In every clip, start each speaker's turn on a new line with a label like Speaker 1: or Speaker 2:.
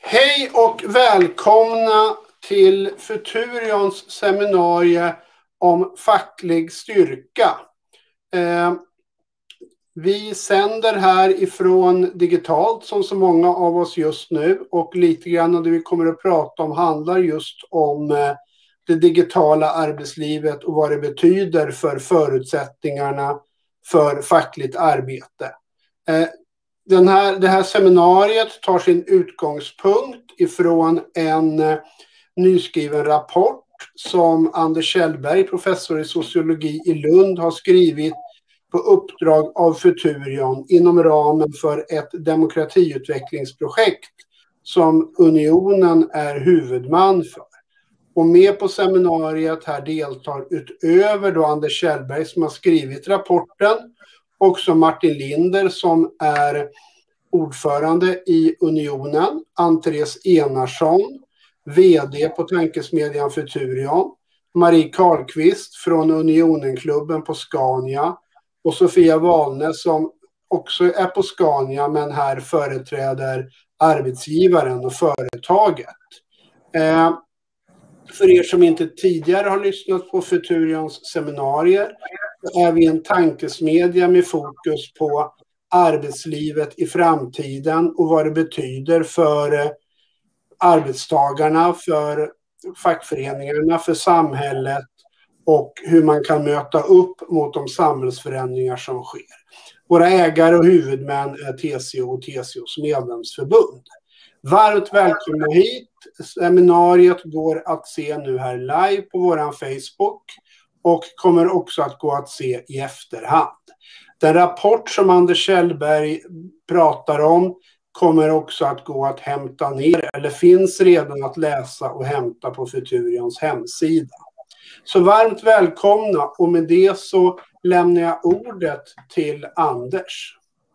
Speaker 1: Hej och välkomna till Futurions seminarium om facklig styrka. Vi sänder här ifrån digitalt som så många av oss just nu, och lite grann av det vi kommer att prata om handlar just om det digitala arbetslivet och vad det betyder för förutsättningarna för fackligt arbete. Det här seminariet tar sin utgångspunkt ifrån en nyskriven rapport som Anders Kjellberg, professor i sociologi i Lund, har skrivit på uppdrag av Futurion inom ramen för ett demokratiutvecklingsprojekt som Unionen är huvudman för. Och med på seminariet här deltar utöver då Anders Kjellberg som har skrivit rapporten också Martin Linder som är ordförande i Unionen, Ann-Therese Enarsson, vd på tankesmedjan Futurion, Marie Karlqvist från Unionenklubben på Scania och Sofia Wahlnes som också är på Scania men här företräder arbetsgivaren och företaget. För er som inte tidigare har lyssnat på Futurions seminarier är vi en tankesmedja med fokus på arbetslivet i framtiden och vad det betyder för arbetstagarna, för fackföreningarna, för samhället och hur man kan möta upp mot de samhällsförändringar som sker. Våra ägare och huvudmän är TCO och TCOs medlemsförbund. Varmt välkomna hit. Seminariet går att se nu här live på våran Facebook och kommer också att gå att se i efterhand. Den rapport som Anders Kjellberg pratar om kommer också att gå att hämta ner eller finns redan att läsa och hämta på Futurions hemsida. Så varmt välkomna, och med det så lämnar jag ordet till Anders.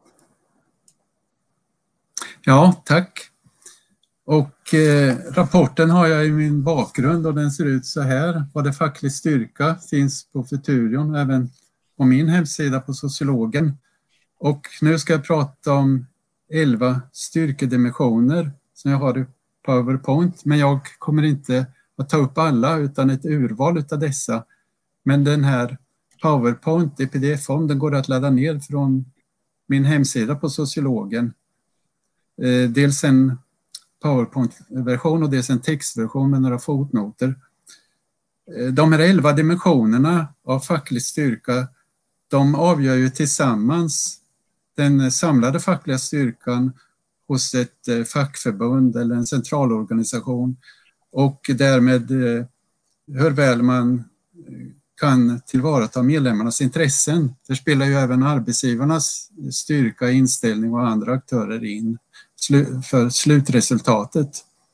Speaker 2: Ja, tack. Och rapporten har jag i min bakgrund och den ser ut så här. Vad det facklig styrka finns på Futurion, även på min hemsida på Sociologen. Och nu ska jag prata om 11 styrkedimensioner som jag har i PowerPoint. Men jag kommer inte att ta upp alla utan ett urval av dessa. Men den här PowerPoint i pdf-form, den går att ladda ner från min hemsida på Sociologen. Dels en PowerPoint-version och dels en textversion med några fotnoter. De här 11 dimensionerna av facklig styrka, de avgör ju tillsammans den samlade fackliga styrkan hos ett fackförbund eller en centralorganisation och därmed hur väl man kan tillvarata medlemmarnas intressen. Det spelar ju även arbetsgivarnas styrka, inställning och andra aktörer in för slutresultatet.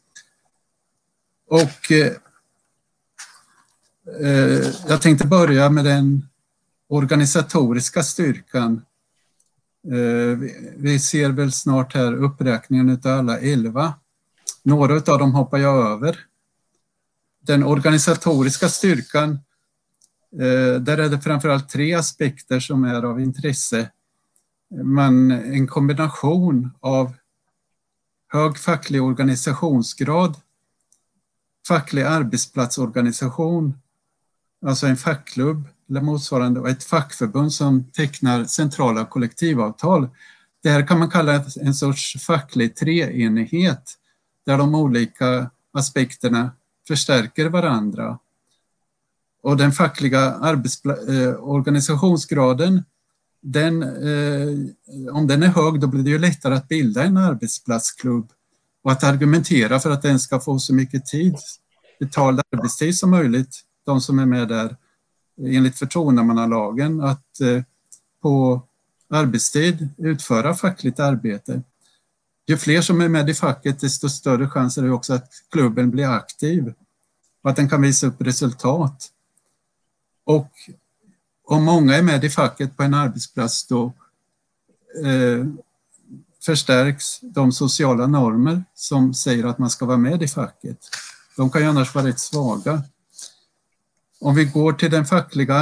Speaker 2: Och jag tänkte börja med den organisatoriska styrkan. Vi ser väl snart här uppräkningen av alla 11. Några av dem hoppar jag över. Den organisatoriska styrkan, där är det framförallt 3 aspekter som är av intresse. En kombination av hög facklig organisationsgrad, facklig arbetsplatsorganisation, alltså en fackklubb eller motsvarande, och ett fackförbund som tecknar centrala kollektivavtal. Det här kan man kalla en sorts facklig treenighet där de olika aspekterna förstärker varandra. Och den fackliga organisationsgraden, om den är hög, då blir det ju lättare att bilda en arbetsplatsklubb och att argumentera för att den ska få så mycket tid, betald arbetstid som möjligt, de som är med där enligt förtroendemannalagen, att på arbetstid utföra fackligt arbete. Ju fler som är med i facket, desto större chans är det också att klubben blir aktiv och att den kan visa upp resultat. Och om många är med i facket på en arbetsplats, då förstärks de sociala normer som säger att man ska vara med i facket. De kan ju annars vara rätt svaga. Om vi går till den fackliga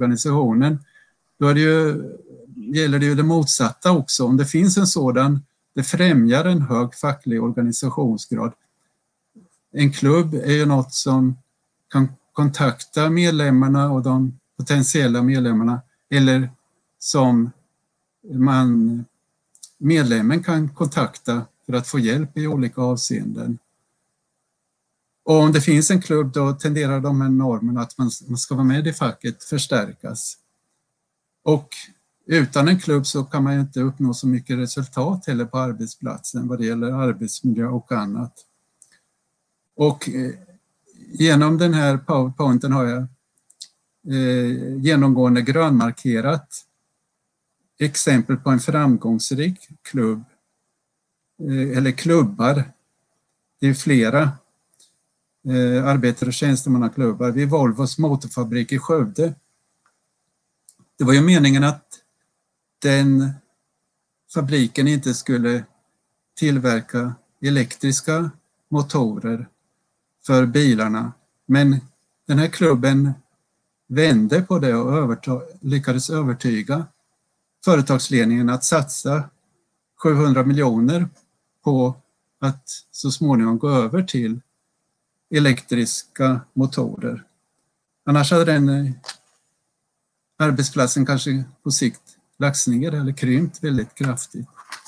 Speaker 2: arbetsplatsorganisationen, då gäller det ju det motsatta också. Om det finns en sådan, det främjar en hög facklig organisationsgrad. En klubb är ju något som kan kontakta medlemmarna och de potentiella medlemmarna, eller som medlemmen kan kontakta för att få hjälp i olika avseenden. Och om det finns en klubb, då tenderar de här normerna att man ska vara med i facket förstärkas. Och utan en klubb så kan man ju inte uppnå så mycket resultat heller på arbetsplatsen vad det gäller arbetsmiljö och annat. Och genom den här PowerPointen har jag genomgående grönmarkerat exempel på en framgångsrik klubb eller klubbar. Det är flera arbetare- och tjänstemannaklubbar vid Volvos motorfabrik i Skövde. Det var ju meningen att den fabriken inte skulle tillverka elektriska motorer för bilarna, men den här klubben vände på det och lyckades övertyga företagsledningen att satsa 700 miljoner på att så småningom gå över till elektriska motorer. Annars hade den arbetsplatsen kanske på sikt lagts ner eller krympt väldigt kraftigt.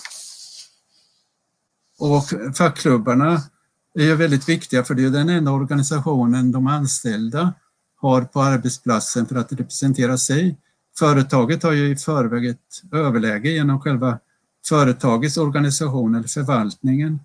Speaker 2: Och fackklubbarna är ju väldigt viktiga, för det är den enda organisationen de anställda har på arbetsplatsen för att representera sig. Företaget har ju i förväg ett överläge genom själva företagets organisation, eller förvaltningen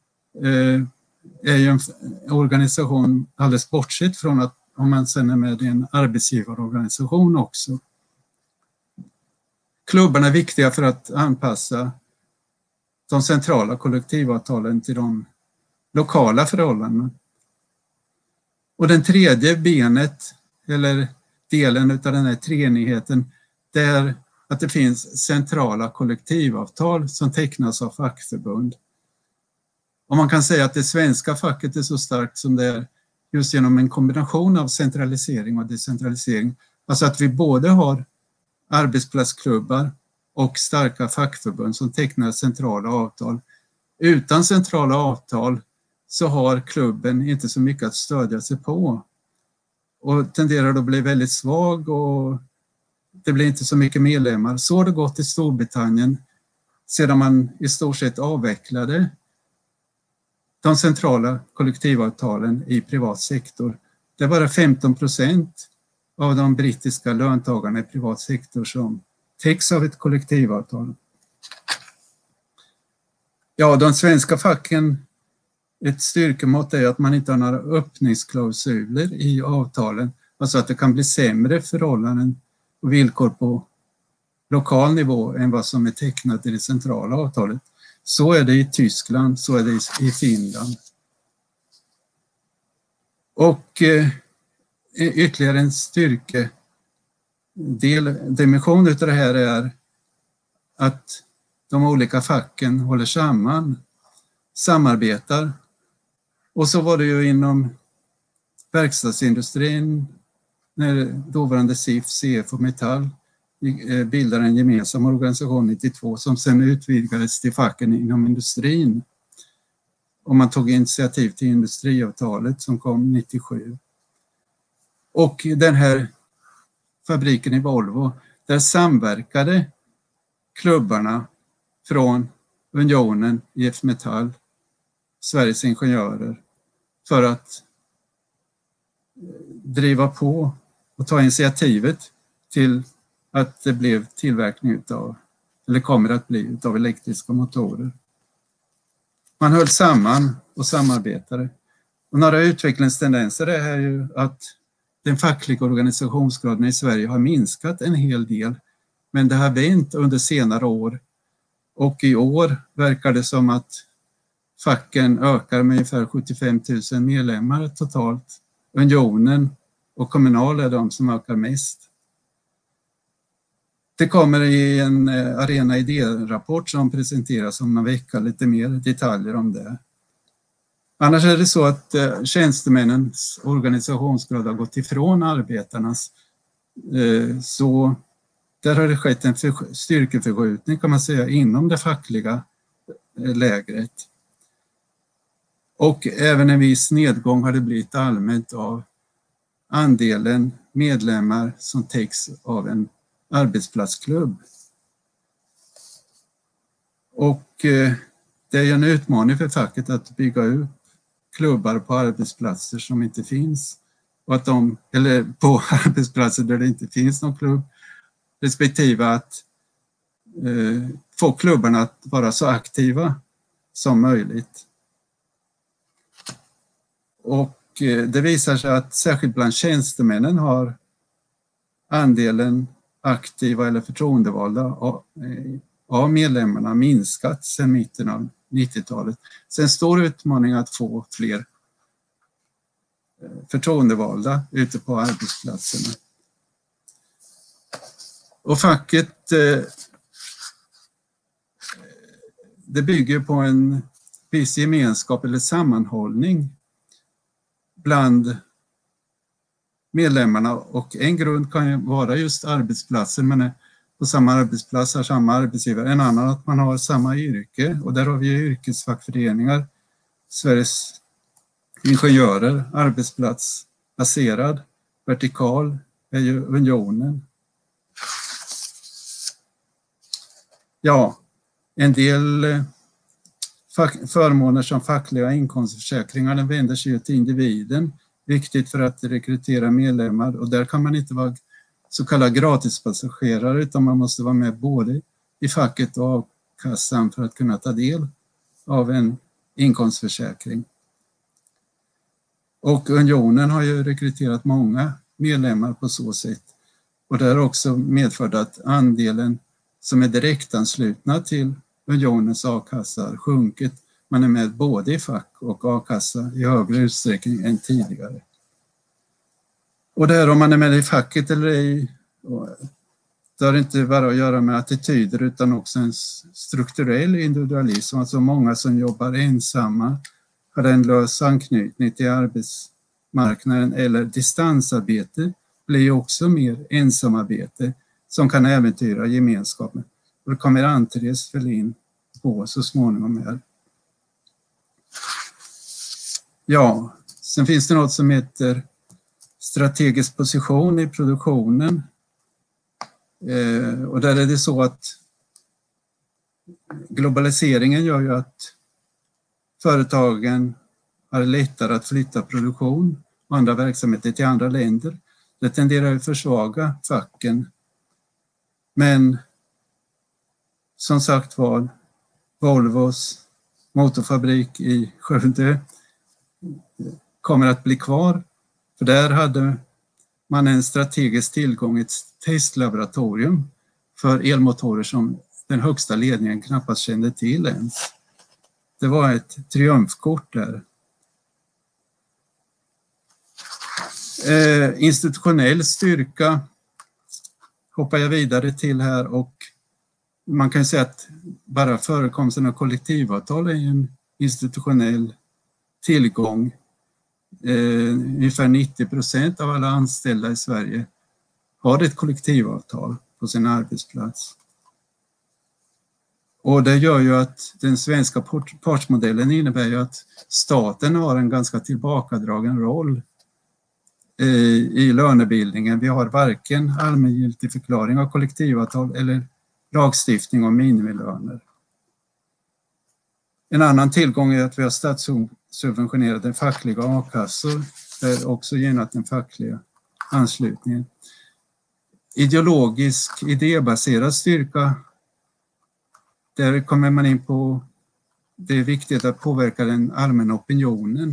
Speaker 2: är ju en organisation alldeles bortsett från att om man sen är med i en arbetsgivarorganisation också. Klubbarna är viktiga för att anpassa de centrala kollektivavtalen till de lokala förhållandena. Och den tredje benet, eller delen av den här treenigheten, det är att det finns centrala kollektivavtal som tecknas av fackförbund. Och man kan säga att det svenska facket är så starkt som det är just genom en kombination av centralisering och decentralisering. Alltså att vi både har arbetsplatsklubbar och starka fackförbund som tecknar centrala avtal. Utan centrala avtal så har klubben inte så mycket att stödja sig på och tenderar att bli väldigt svag, och det blir inte så mycket medlemmar. Så har det gått i Storbritannien sedan man i stort sett avvecklade de centrala kollektivavtalen i privat sektor. Det är bara 15% av de brittiska löntagarna i privat sektor som täcks av ett kollektivavtal. Ja, de svenska facken, ett styrkemått är att man inte har några öppningsklausuler i avtalen, alltså att det kan bli sämre förhållanden och villkor på lokal nivå än vad som är tecknat i det centrala avtalet. Så är det i Tyskland, så är det i Finland. Och ytterligare en dimension av det här är att de olika facken håller samman, samarbetar. Och så var det ju inom verkstadsindustrin när dåvarande SIF, CF och Metall bildade en gemensam organisation 92 som sen utvidgades till facken inom industrin. Och man tog initiativ till industriavtalet som kom 97. Och den här fabriken i Volvo, där samverkade klubbarna från Unionen, IF Metall, Sveriges Ingenjörer för att driva på och ta initiativet till att det blev tillverkning av, eller kommer att bli, av elektriska motorer. Man höll samman och samarbetade. Och några utvecklingstendenser är ju att den fackliga organisationsgraden i Sverige har minskat en hel del, men det har vänt under senare år. Och i år verkar det som att facken ökar med ungefär 75 000 medlemmar totalt. Unionen och Kommunal är de som ökar mest. Det kommer i en Arena idé-rapport som presenteras om en vecka, lite mer detaljer om det. Annars är det så att tjänstemännens organisationsgrad har gått ifrån arbetarnas. Så där har det skett en styrkeförskjutning, kan man säga, inom det fackliga lägret. Och även en viss nedgång har det blivit allmänt av andelen medlemmar som täcks av en arbetsplatsklubb. Och det är en utmaning för facket att bygga upp klubbar på arbetsplatser som inte finns. Och att eller på arbetsplatser där det inte finns någon klubb. Respektive att få klubbarna att vara så aktiva som möjligt. Och det visar sig att särskilt bland tjänstemännen har andelen aktiva eller förtroendevalda av medlemmarna minskat sedan mitten av 90-talet. Så en stor utmaning att få fler förtroendevalda ute på arbetsplatserna. Och facket, det bygger på en viss gemenskap eller sammanhållning bland medlemmarna, och en grund kan ju vara just arbetsplatsen, men på samma arbetsplats har samma arbetsgivare. En annan att man har samma yrke, och där har vi yrkesfackföreningar. Sveriges ingenjörer, arbetsplatsbaserad, vertikal är ju Unionen. Ja, en del förmåner som fackliga inkomstförsäkringar, den vänder sig till individen. Viktigt för att rekrytera medlemmar, och där kan man inte vara så kallad gratispassagerare, utan man måste vara med både i facket och a-kassan för att kunna ta del av en inkomstförsäkring. Och Unionen har ju rekryterat många medlemmar på så sätt, och det har också medfört att andelen som är direktanslutna till Unionens a-kassa har sjunkit. Man är med både i fack och a-kassa i högre utsträckning än tidigare. Och det här om man är med i facket eller ej, det har inte bara att göra med attityder utan också en strukturell individualism. Alltså många som jobbar ensamma har en lös anknytning till arbetsmarknaden, eller distansarbete blir också mer ensamarbete som kan äventyra gemenskapen. Och det kommer Andreas Ferlin på så småningom här. Ja, sen finns det något som heter strategisk position i produktionen. Och där är det så att globaliseringen gör ju att företagen har lättare att flytta produktion och andra verksamheter till andra länder. Det tenderar att försvaga facken. Men som sagt var, Volvos motorfabrik i Skövde kommer att bli kvar. För där hade man en strategisk tillgång, ett testlaboratorium för elmotorer som den högsta ledningen knappast kände till ens. Det var ett triumfkort där. Institutionell styrka hoppar jag vidare till här, och man kan säga att bara förekomsten av kollektivavtal är en institutionell tillgång. Ungefär 90% av alla anställda i Sverige har ett kollektivavtal på sin arbetsplats. Och det gör ju att den svenska partsmodellen innebär ju att staten har en ganska tillbakadragen roll i lönebildningen. Vi har varken allmängiltig förklaring av kollektivavtal eller lagstiftning om minimilöner. En annan tillgång är att vi har statssubventionerade fackliga a-kassor, där också gynnat den fackliga anslutningen. Ideologisk, idébaserad styrka, där kommer man in på det är viktigt att påverka den allmänna opinionen.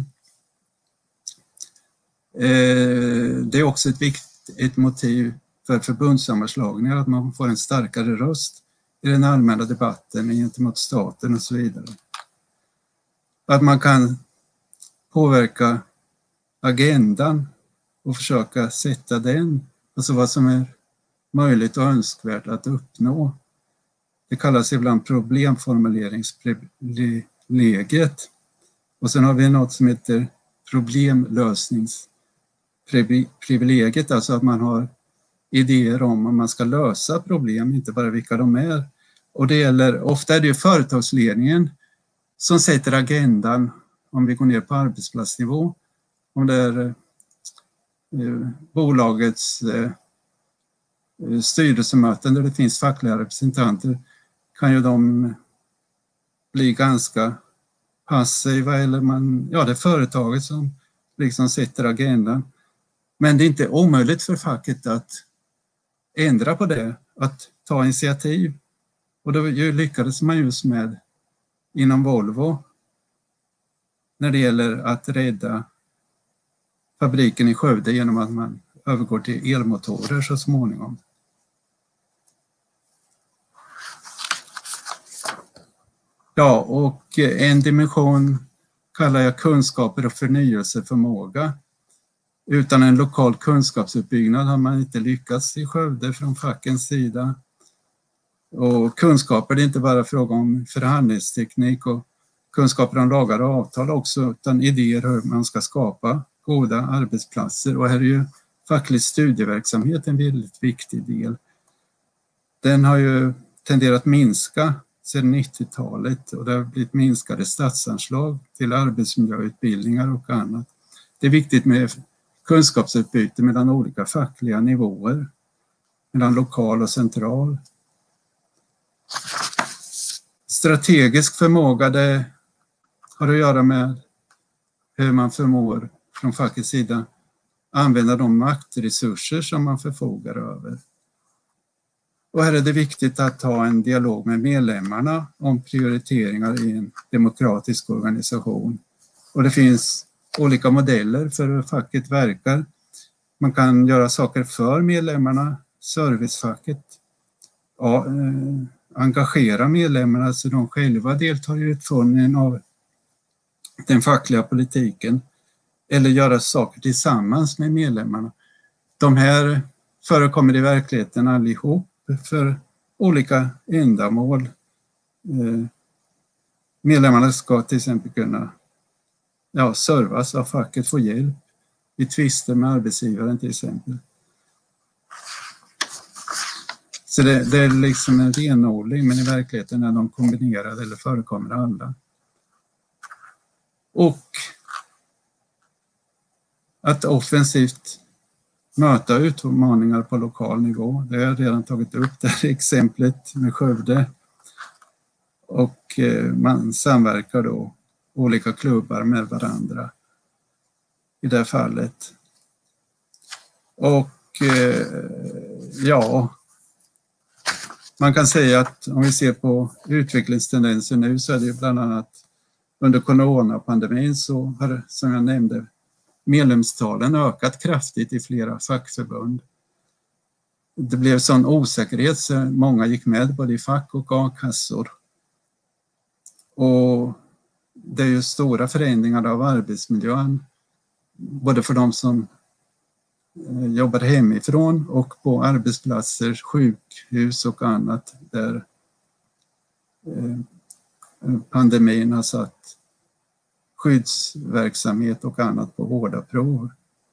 Speaker 2: Det är också ett motiv för förbundssammanslagningar, att man får en starkare röst i den allmänna debatten gentemot staten och så vidare. Att man kan påverka agendan och försöka sätta den, alltså vad som är möjligt och önskvärt att uppnå. Det kallas ibland problemformuleringsprivilegiet. Och sen har vi något som heter problemlösningsprivilegiet, alltså att man har idéer om man ska lösa problem, inte bara vilka de är. Och det gäller, ofta är det ju företagsledningen som sätter agendan om vi går ner på arbetsplatsnivå. Om det är bolagets styrelsemöten där det finns fackliga representanter, kan ju de bli ganska passiva, eller det är företaget som liksom sätter agendan. Men det är inte omöjligt för facket att ändra på det, att ta initiativ. Och då lyckades man just med inom Volvo när det gäller att rädda fabriken i Skövde genom att man övergår till elmotorer så småningom. Ja, och en dimension kallar jag kunskaper och förnyelseförmåga. Utan en lokal kunskapsuppbyggnad har man inte lyckats i Skövde från fackens sida. Och kunskaper, det är inte bara fråga om förhandlingsteknik och kunskaper om lagar och avtal också, utan idéer hur man ska skapa goda arbetsplatser. Och här är ju facklig studieverksamhet en väldigt viktig del. Den har ju tenderat minska sedan 90-talet och det har blivit minskade statsanslag till arbetsmiljöutbildningar och annat. Det är viktigt med kunskapsutbyte mellan olika fackliga nivåer, mellan lokal och central. Strategisk förmåga, det har att göra med hur man förmår från fackets sida använda de maktresurser som man förfogar över. Och här är det viktigt att ha en dialog med medlemmarna om prioriteringar i en demokratisk organisation. Och det finns olika modeller för hur facket verkar. Man kan göra saker för medlemmarna, servicefacket, engagera medlemmarna så de själva deltar i utformningen av den fackliga politiken eller göra saker tillsammans med medlemmarna. De här förekommer i verkligheten allihop för olika ändamål. Medlemmarna ska till exempel kunna servas av facket, få hjälp i tvister med arbetsgivaren till exempel. Så det är liksom en renodling, men i verkligheten är de kombinerade eller förekommer alla. Och att offensivt möta utmaningar på lokal nivå. Det har jag redan tagit upp det här exemplet med Skövde. Och man samverkar då olika klubbar med varandra i det här fallet. Och man kan säga att om vi ser på utvecklingstendenser nu så är det bland annat under coronapandemin så har, som jag nämnde, medlemstalen ökat kraftigt i flera fackförbund. Det blev sån osäkerhet så många gick med både i fack och a-kassor. Och det är ju stora förändringar av arbetsmiljön, både för de som jobbar hemifrån och på arbetsplatser, sjukhus och annat där pandemin har satt skyddsverksamhet och annat på hårda prov.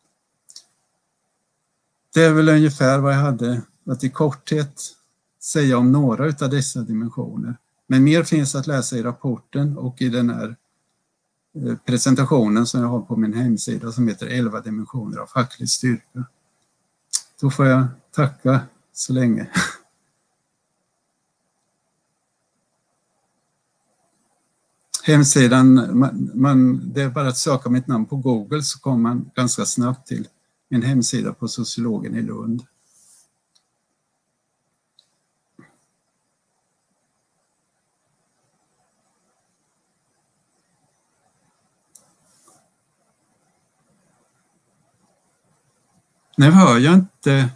Speaker 2: Det är väl ungefär vad jag hade att i korthet säga om några av dessa dimensioner. Men mer finns att läsa i rapporten och i den här presentationen som jag har på min hemsida som heter 11 dimensioner av facklig styrka. Då får jag tacka så länge. Hemsidan, det är bara att söka mitt namn på Google så kommer man ganska snabbt till min hemsida på Sociologen i Lund. Nu hör jag inte.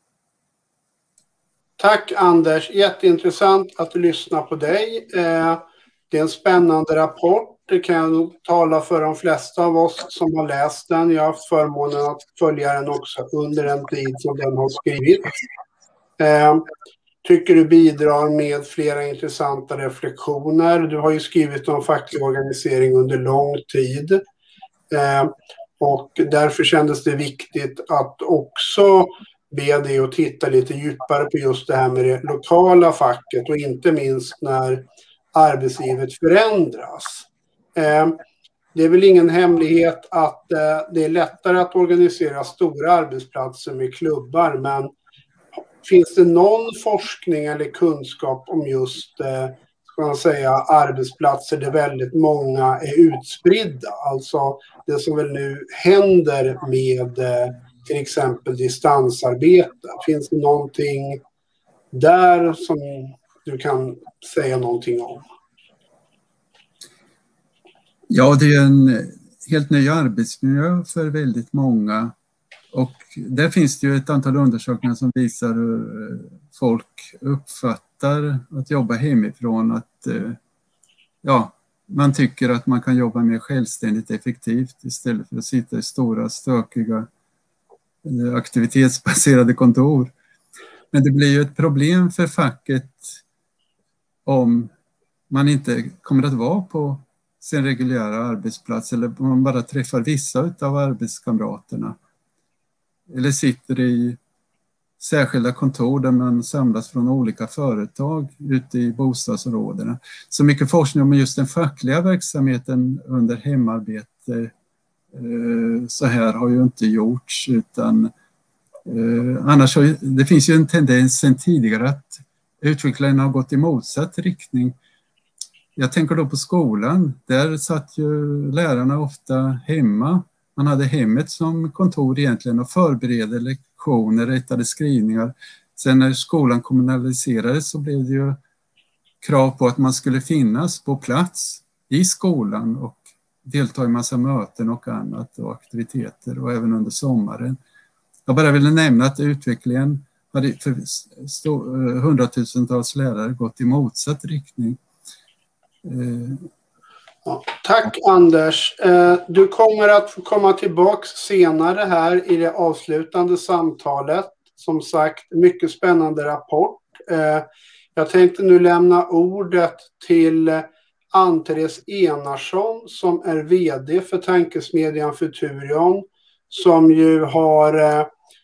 Speaker 1: Tack Anders, jätteintressant att lyssna på dig. Det är en spännande rapport. Det kan jag nog tala för de flesta av oss som har läst den. Jag har haft förmånen att följa den också under den tid som den har skrivits. Tycker du bidrar med flera intressanta reflektioner. Du har ju skrivit om facklig organisering under lång tid. Och därför kändes det viktigt att också be dig att titta lite djupare på just det här med det lokala facket och inte minst när arbetslivet förändras. Det är väl ingen hemlighet att det är lättare att organisera stora arbetsplatser med klubbar, men finns det någon forskning eller kunskap om just ska man säga, arbetsplatser där väldigt många är utspridda? Alltså det som väl nu händer med till exempel distansarbete. Finns det någonting där som du kan säga någonting om?
Speaker 2: Ja, det är en helt ny arbetsmiljö för väldigt många. Och där finns det ju ett antal undersökningar som visar hur folk uppfattar att jobba hemifrån. Att man tycker att man kan jobba mer självständigt effektivt istället för att sitta i stora, stökiga, aktivitetsbaserade kontor. Men det blir ju ett problem för facket om man inte kommer att vara på sin reguljära arbetsplats eller om man bara träffar vissa av arbetskamraterna. Eller sitter i särskilda kontor där man samlas från olika företag ute i bostadsområdena. Så mycket forskning om just den fackliga verksamheten under hemarbete så här har ju inte gjorts, utan annars det finns ju en tendens sedan tidigare att utvecklingen har gått i motsatt riktning. Jag tänker då på skolan. Där satt ju lärarna ofta hemma. Man hade hemmet som kontor egentligen och förberedde lektioner, rättade skrivningar. Sen när skolan kommunaliserades så blev det ju krav på att man skulle finnas på plats i skolan och delta i massa möten och annat och aktiviteter, och även under sommaren. Jag bara ville nämna att utvecklingen hade för hundratusentals lärare gått i motsatt riktning.
Speaker 1: Ja, tack Anders. Du kommer att få komma tillbaka senare här i det avslutande samtalet. Som sagt, mycket spännande rapport. Jag tänkte nu lämna ordet till Ann-Therese Enarsson som är vd för tankesmedjan Futurion, som ju har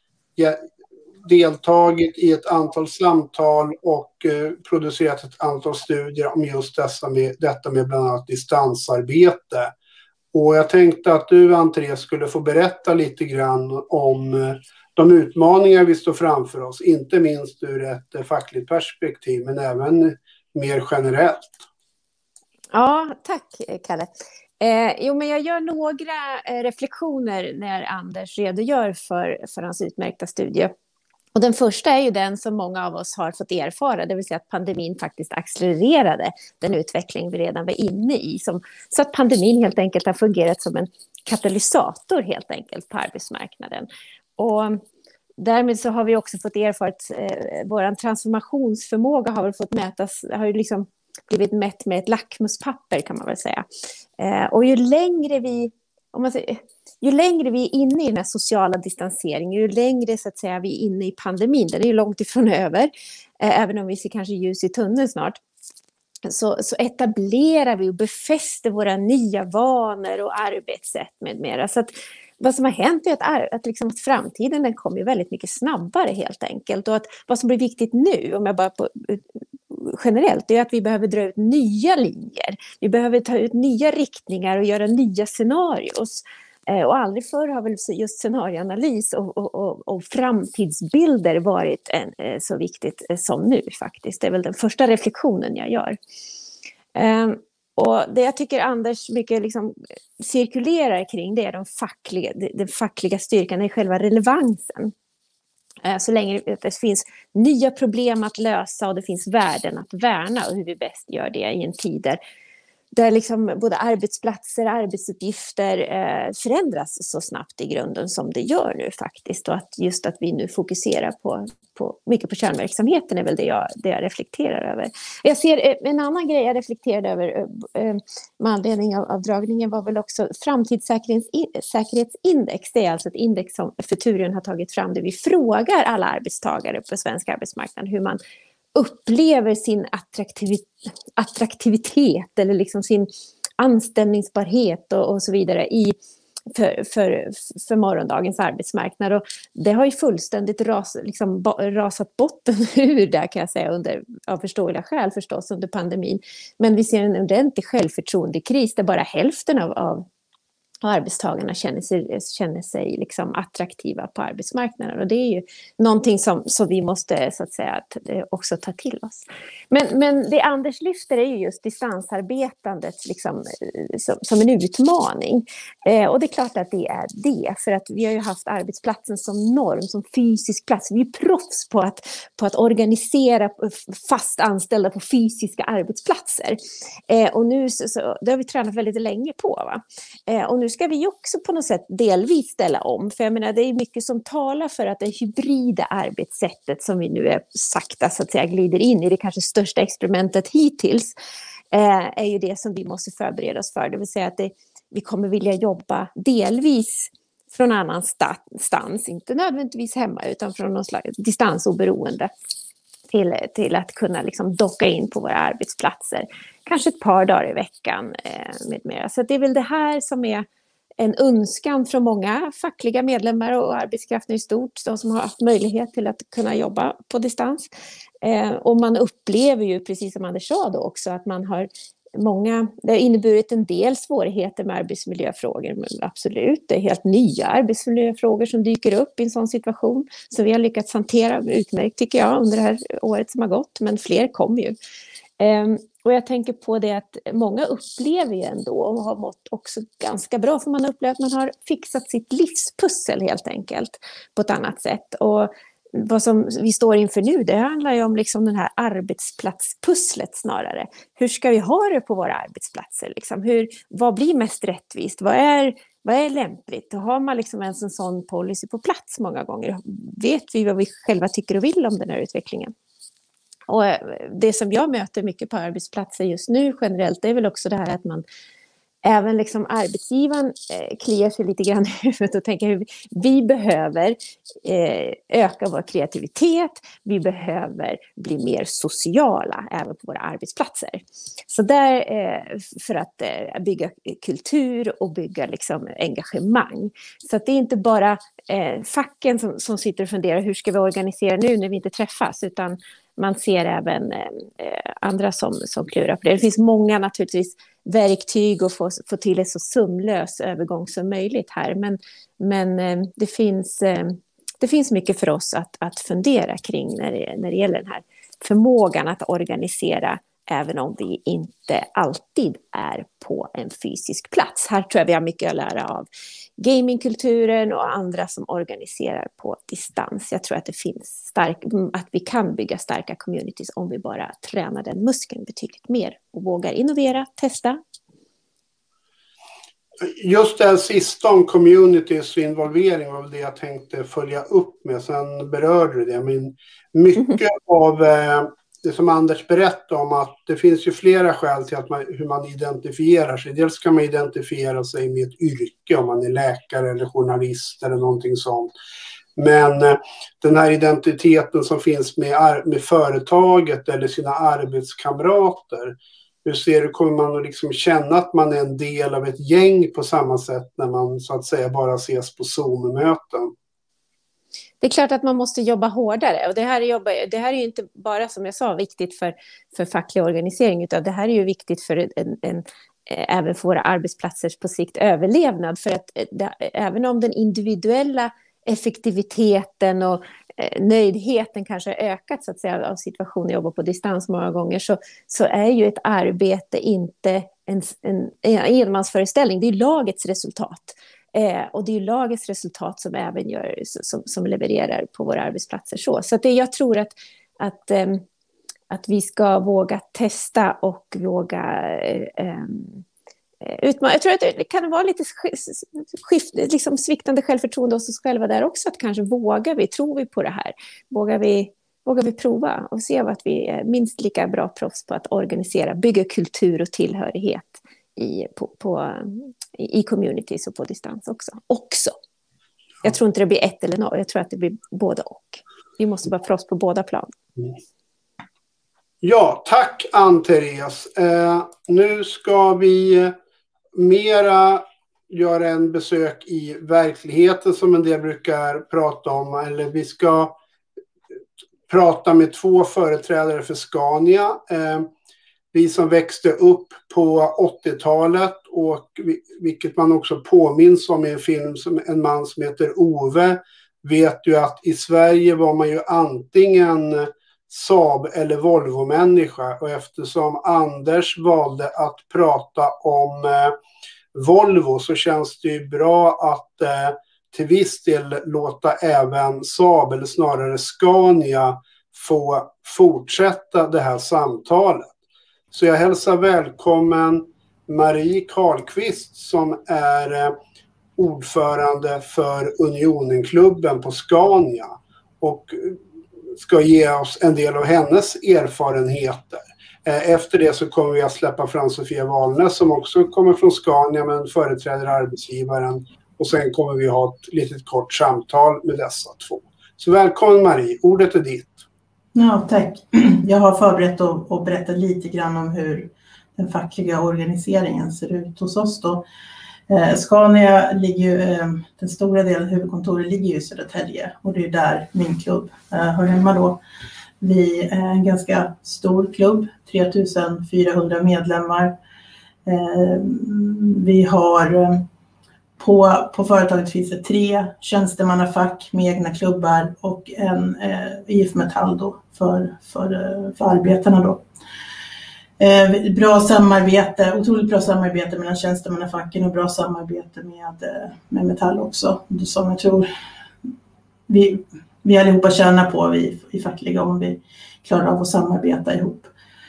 Speaker 1: deltagit i ett antal samtal och producerat ett antal studier om just detta med bland annat distansarbete. Och jag tänkte att du, Ann-Therese, skulle få berätta lite grann om de utmaningar vi står framför oss, inte minst ur ett fackligt perspektiv, men även mer generellt.
Speaker 3: Ja, tack Kalle. Men jag gör några reflektioner när Anders redogör för hans utmärkta studie. Och den första är ju den som många av oss har fått erfara, det vill säga att pandemin faktiskt accelererade den utveckling vi redan var inne i. Så att pandemin helt enkelt har fungerat som en katalysator helt enkelt på arbetsmarknaden. Och därmed så har vi också fått erfara att vår transformationsförmåga har väl fått mätas, har ju liksom blivit mätt med ett lackmuspapper kan man väl säga. Och ju längre vi är inne i den här sociala distanseringen, ju längre så att säga vi är inne i pandemin, den är ju långt ifrån över, även om vi ser kanske ljus i tunneln snart, så etablerar vi och befäster våra nya vanor och arbetssätt med mera. Så att vad som har hänt är att framtiden den kommer väldigt mycket snabbare helt enkelt. Och att vad som blir viktigt nu, om jag bara generellt, är att vi behöver dra ut nya linjer. Vi behöver ta ut nya riktningar och göra nya scenarios. Och aldrig förr har väl just scenarioanalys och framtidsbilder varit så viktigt som nu faktiskt. Det är väl den första reflektionen jag gör. Och det jag tycker Anders mycket cirkulerar kring, det är den fackliga styrkan i själva relevansen. Så länge det finns nya problem att lösa och det finns värden att värna, och hur vi bäst gör det i en tid där både arbetsplatser och arbetsuppgifter förändras så snabbt i grunden som det gör nu faktiskt. Och att just att vi nu fokuserar mycket på kärnverksamheten är väl det jag reflekterar över. Jag ser en annan grej jag reflekterade över med anledning av dragningen var väl också framtidssäkerhetsindex. Det är alltså ett index som Futurion har tagit fram där vi frågar alla arbetstagare på svensk arbetsmarknad hur man upplever sin attraktivitet eller sin anställningsbarhet och så vidare för morgondagens arbetsmarknad. Och det har ju fullständigt rasat botten ur där, kan jag säga, av förståeliga skäl förstås, under pandemin. Men vi ser en ordentlig självförtroendekris där bara hälften av arbetstagarna känner sig liksom attraktiva på arbetsmarknaden. Och det är ju någonting som vi måste, så att säga, också ta till oss. Men det Anders lyfter är ju just distansarbetandet liksom, som en utmaning. Och det är klart att det är det. För att vi har ju haft arbetsplatsen som norm, som fysisk plats. Vi är proffs på att organisera fast anställda på fysiska arbetsplatser. Och nu så det har vi tränat väldigt länge på. Va? Och nu ska vi också på något sätt delvis ställa om. För jag menar, det är mycket som talar för att det hybrida arbetssättet som vi nu är sakta, så att säga, glider in i, det kanske största experimentet hittills, är ju det som vi måste förbereda oss för. Det vill säga att vi kommer vilja jobba delvis från annanstans, inte nödvändigtvis hemma, utan från någon slags distansoberoende till att kunna liksom docka in på våra arbetsplatser. Kanske ett par dagar i veckan med mera. Så det är väl det här som är en önskan från många fackliga medlemmar och arbetskraften i stort, de som har haft möjlighet till att kunna jobba på distans. Och man upplever ju, precis som Anders sa då också, att man har det har inneburit en del svårigheter med arbetsmiljöfrågor, men absolut, det är helt nya arbetsmiljöfrågor som dyker upp i en sån situation, så vi har lyckats hantera utmärkt, tycker jag, under det här året som har gått, men fler kommer ju. Och jag tänker på det att många upplever ju ändå, och har mått också ganska bra, för man upplever att man har fixat sitt livspussel helt enkelt på ett annat sätt. Och vad som vi står inför nu, det handlar ju om liksom den här arbetsplatspusslet snarare. Hur ska vi ha det på våra arbetsplatser? Liksom? Vad blir mest rättvist? Vad är lämpligt? Och har man liksom ens en sån policy på plats många gånger? Vet vi vad vi själva tycker och vill om den här utvecklingen? Och det som jag möter mycket på arbetsplatser just nu generellt, det är väl också det här att man även liksom arbetsgivaren kliar sig lite grann i huvudet och tänker hur vi behöver öka vår kreativitet, vi behöver bli mer sociala även på våra arbetsplatser. Så där för att bygga kultur och bygga liksom engagemang. Så att det är inte bara facken som sitter och funderar hur ska vi organisera nu när vi inte träffas, utan man ser även andra som klurar på det. Det finns många naturligtvis verktyg och få till en så sumlös övergång som möjligt här. Men det finns mycket för oss att fundera kring när det gäller den här förmågan att organisera, även om vi inte alltid är på en fysisk plats. Här tror jag vi har mycket att lära av gamingkulturen och andra som organiserar på distans. Jag tror att det finns att vi kan bygga starka communities om vi bara tränar den muskeln betydligt mer och vågar innovera, testa.
Speaker 1: Just det här sista om communities och involvering var väl det jag tänkte följa upp med. Sen berörde du det. Men mycket av det som Anders berättade om, att det finns ju flera skäl till hur man identifierar sig. Dels kan man identifiera sig med ett yrke, om man är läkare eller journalist eller någonting sånt. Men den här identiteten som finns med företaget eller sina arbetskamrater, hur ser du, kommer man att liksom känna att man är en del av ett gäng på samma sätt när man så att säga bara ses på Zoom-möten?
Speaker 3: Det är klart att man måste jobba hårdare, och det här är ju inte bara, som jag sa, viktigt för facklig organisering, utan det här är ju viktigt för även för våra arbetsplatsers på sikt överlevnad, för att även om den individuella effektiviteten och nöjdheten kanske har ökat, så att säga, av situationen att jobba på distans många gånger, så är ju ett arbete inte en enmansföreställning, det är lagets resultat. Och det är ju lagets resultat som även som levererar på våra arbetsplatser. Så att jag tror att vi ska våga testa och våga utmana. Jag tror att det kan vara lite liksom sviktande självförtroende hos oss själva där också. Att kanske tror vi på det här? Vågar vi prova och se att vi är minst lika bra proffs på att organisera, bygga kultur och tillhörighet i communities och på distans också. Jag tror inte det blir ett eller något. Jag tror att det blir både och. Vi måste vara proffs på båda plan.
Speaker 1: Ja, tack Ann-Therese. Nu ska vi mera göra en besök i verkligheten som en del brukar prata om. Eller vi ska prata med 2 företrädare för Scania. Vi som växte upp på 80-talet och vilket man också påminns om i en film som en man som heter Ove vet ju att i Sverige var man ju antingen Saab eller Volvo-människa, och eftersom Anders valde att prata om Volvo så känns det ju bra att till viss del låta även Saab eller snarare Scania få fortsätta det här samtalet. Så jag hälsar välkommen Marie Karlqvist som är ordförande för Unionenklubben på Scania och ska ge oss en del av hennes erfarenheter. Efter det så kommer vi att släppa fram Sofia Wahlnäs som också kommer från Scania men företräder arbetsgivaren, och sen kommer vi ha ett litet kort samtal med dessa 2. Så välkommen Marie, ordet är ditt.
Speaker 4: Ja, tack. Jag har förberett och berättat lite grann om hur den fackliga organiseringen ser ut hos oss då. Scania ligger ju, den stora delen av huvudkontoret ligger ju i Södertälje och det är där min klubb hör hemma då. Vi är en ganska stor klubb, 3400 medlemmar. Vi har på företaget finns det 3 tjänstemannafack med egna klubbar och en IF Metall då för arbetarna då. Bra samarbete, otroligt bra samarbete mellan tjänstemannafacken och bra samarbete med Metall också. Som jag tror vi allihopa tjänar på vi i fackliga om vi klarar av att samarbeta ihop.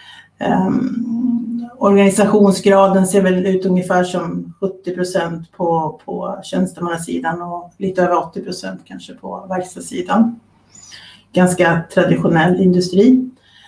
Speaker 4: Organisationsgraden ser väl ut ungefär som 70% på tjänstemannasidan och lite över 80% kanske på verkstadssidan. Ganska traditionell industri.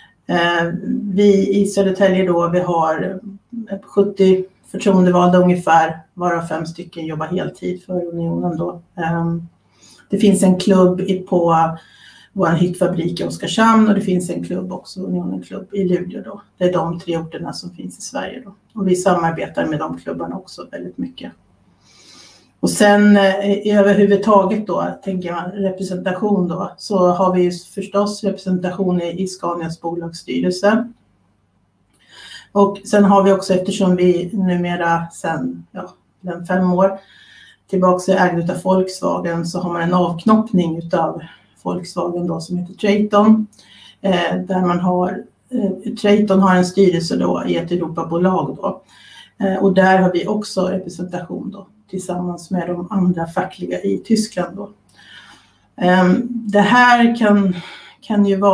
Speaker 4: Vi i Södertälje då, vi har 70 förtroendevalda ungefär, varav 5 stycken jobbar heltid för Unionen då. Det finns en klubb på vår hyttfabrik i Oskarshamn och det finns en klubb också, Unionenklubb i Luleå då. Det är de 3 orterna som finns i Sverige då. Och vi samarbetar med de klubbarna också väldigt mycket. Och sen överhuvudtaget då, tänker jag representation då, så har vi förstås representation i Scanias bolagsstyrelse. Och sen har vi också, eftersom vi numera sen 5 år tillbaka är ägd av Volkswagen, så har man en avknoppning utav Volkswagen då som heter Traton. Där man har, Traton har en styrelse då i ett Europabolag då. Och där har vi också representation då tillsammans med de andra fackliga i Tyskland då. Det här kan ju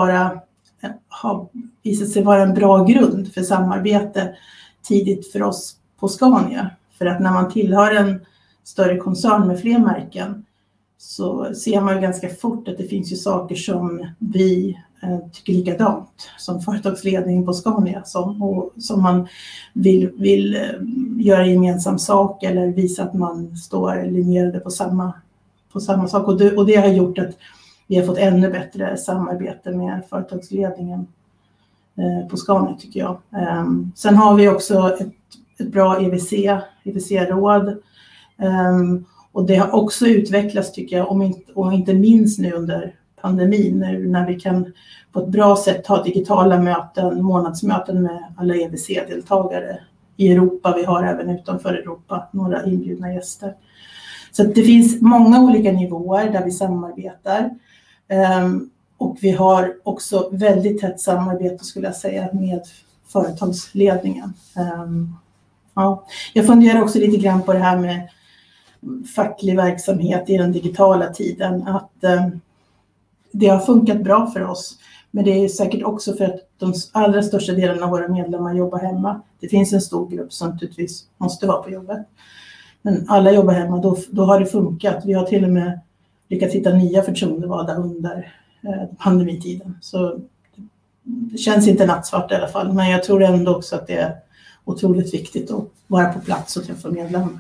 Speaker 4: visat sig vara en bra grund för samarbete tidigt för oss på Scania. För att när man tillhör en större koncern med fler märken så ser man ju ganska fort att det finns ju saker som vi tycker likadant som företagsledningen på Scania som man vill göra gemensam sak eller visa att man står linjerade på samma sak. Och det har gjort att vi har fått ännu bättre samarbete med företagsledningen på Scania tycker jag. Sen har vi också ett bra EVC-råd. Och det har också utvecklats tycker jag, och inte minst nu under pandemin när vi kan på ett bra sätt ha digitala möten, månadsmöten med alla EVC-deltagare i Europa. Vi har även utanför Europa några inbjudna gäster. Så det finns många olika nivåer där vi samarbetar. Och vi har också väldigt tätt samarbete skulle jag säga med företagsledningen. Ja. Jag funderar också lite grann på det här med facklig verksamhet i den digitala tiden. Att det har funkat bra för oss. Men det är säkert också för att de allra största delen av våra medlemmar jobbar hemma. Det finns en stor grupp som naturligtvis måste vara på jobbet. Men alla jobbar hemma, då har det funkat. Vi har till och med lyckats hitta nya förtroendevalda under pandemitiden. Så det känns inte nattsvart i alla fall. Men jag tror ändå också att det är otroligt viktigt att vara på plats och träffa medlemmar.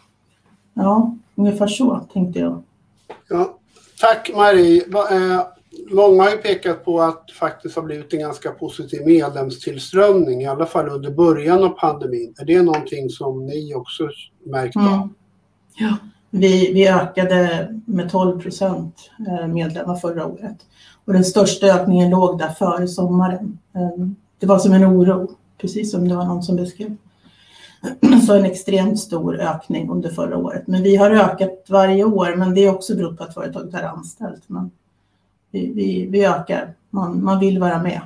Speaker 4: Ja, ungefär så tänkte jag.
Speaker 1: Ja, tack Marie. många har ju pekat på att det faktiskt har blivit en ganska positiv medlemstillströmning, i alla fall under början av pandemin. Är det någonting som ni också märkt av?
Speaker 4: Ja, vi ökade med 12% medlemmar förra året. Och den största ökningen låg där före sommaren. Det var som en oro, precis som det var någon som beskrev. Så en extremt stor ökning under förra året. Men vi har ökat varje år, men det är också berott på att företaget har anställt. Men vi ökar, man vill vara med.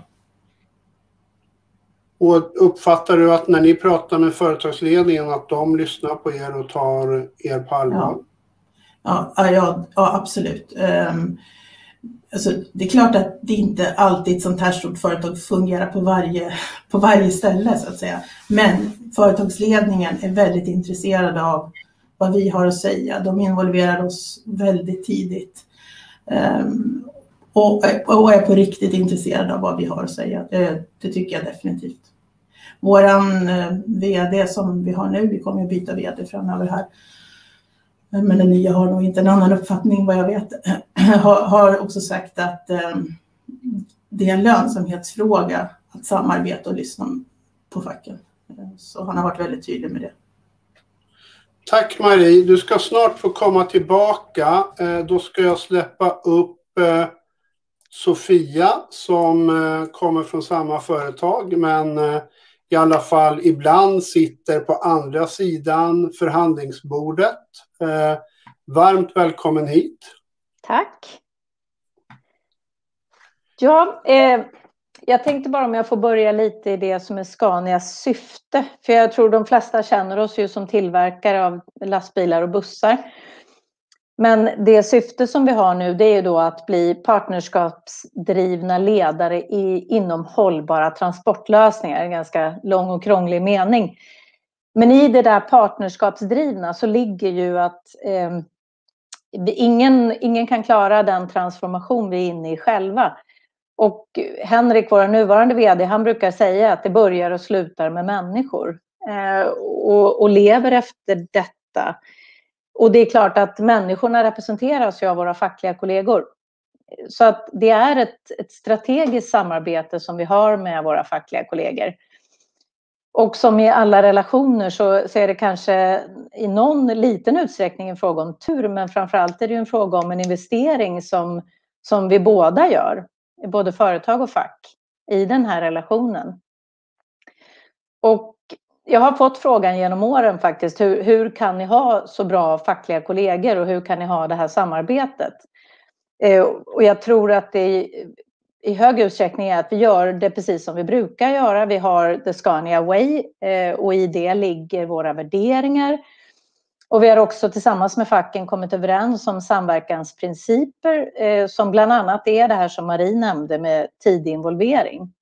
Speaker 1: Och uppfattar du att när ni pratar med företagsledningen att de lyssnar på er och tar er på allvar?
Speaker 4: Ja, absolut. Alltså, det är klart att det inte alltid ett sånt här stort företag fungerar på varje ställe så att säga. Men företagsledningen är väldigt intresserade av vad vi har att säga. De involverar oss väldigt tidigt. Och är på riktigt intresserade av vad vi har att säga. Det tycker jag definitivt. Våran vd som vi har nu, vi kommer att byta vd framöver här. Men den nya har nog inte en annan uppfattning vad jag vet. Har också sagt att det är en lönsamhetsfråga att samarbeta och lyssna på facken. Så han har varit väldigt tydlig med det.
Speaker 1: Tack Marie, du ska snart få komma tillbaka. Då ska jag släppa upp Sofia som kommer från samma företag men i alla fall ibland sitter på andra sidan förhandlingsbordet. Varmt välkommen hit.
Speaker 5: Tack. Ja, jag tänkte bara om jag får börja lite i det som är Scanias syfte. För jag tror de flesta känner oss ju som tillverkare av lastbilar och bussar. Men det syfte som vi har nu det är ju då att bli partnerskapsdrivna ledare inom hållbara transportlösningar. En ganska lång och krånglig mening. Men i det där partnerskapsdrivna så ligger ju att ingen kan klara den transformation vi är inne i själva. Och Henrik, vår nuvarande vd, han brukar säga att det börjar och slutar med människor. Och lever efter detta. Och det är klart att människorna representeras ju av våra fackliga kollegor. Så att det är ett strategiskt samarbete som vi har med våra fackliga kollegor. Och som i alla relationer så är det kanske i någon liten utsträckning en fråga om tur. Men framförallt är det ju en fråga om en investering som vi båda gör. Både företag och fack i den här relationen. Och jag har fått frågan genom åren faktiskt. Hur kan ni ha så bra fackliga kollegor och hur kan ni ha det här samarbetet? Och jag tror att det i hög utsträckning är att vi gör det precis som vi brukar göra. Vi har The Scania Way och i det ligger våra värderingar. Och vi har också tillsammans med facken kommit överens om samverkansprinciper som bland annat är det här som Marie nämnde med tidig involvering.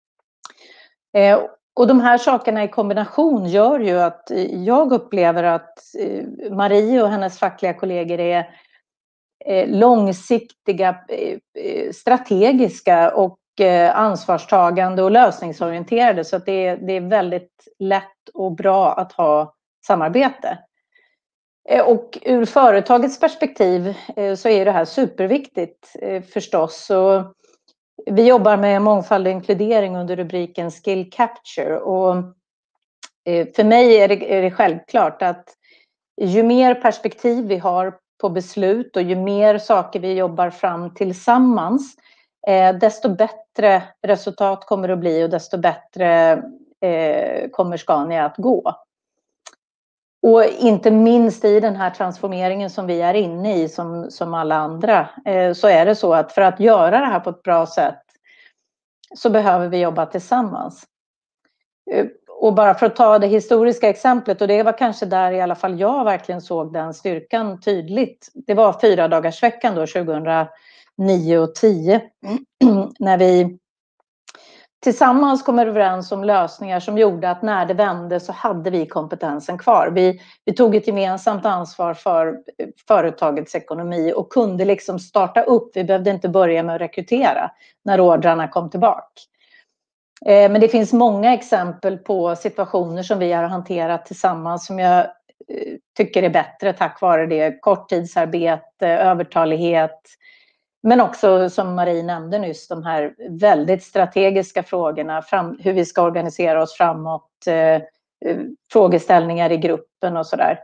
Speaker 5: Och de här sakerna i kombination gör ju att jag upplever att Marie och hennes fackliga kollegor är långsiktiga, strategiska och ansvarstagande och lösningsorienterade. Så att det är väldigt lätt och bra att ha samarbete. Och ur företagets perspektiv så är det här superviktigt förstås. Och vi jobbar med mångfald och inkludering under rubriken Skill Capture. Och för mig är det självklart att ju mer perspektiv vi har på beslut och ju mer saker vi jobbar fram tillsammans, desto bättre resultat kommer det att bli och desto bättre kommer Scania att gå. Och inte minst i den här transformeringen som vi är inne i som alla andra så är det så att för att göra det här på ett bra sätt så behöver vi jobba tillsammans. Och bara för att ta det historiska exemplet, och det var kanske där i alla fall jag verkligen såg den styrkan tydligt. Det var 4-dagarsveckan då 2009 och 2010 när vi tillsammans kom överens om lösningar som gjorde att när det vände så hade vi kompetensen kvar. Vi tog ett gemensamt ansvar för företagets ekonomi och kunde liksom starta upp. Vi behövde inte börja med att rekrytera när ordrarna kom tillbaka. Men det finns många exempel på situationer som vi har hanterat tillsammans som jag tycker är bättre tack vare det. Korttidsarbete, övertalighet, Men också som Marie nämnde nyss, de här väldigt strategiska frågorna, hur vi ska organisera oss framåt, frågeställningar i gruppen och sådär.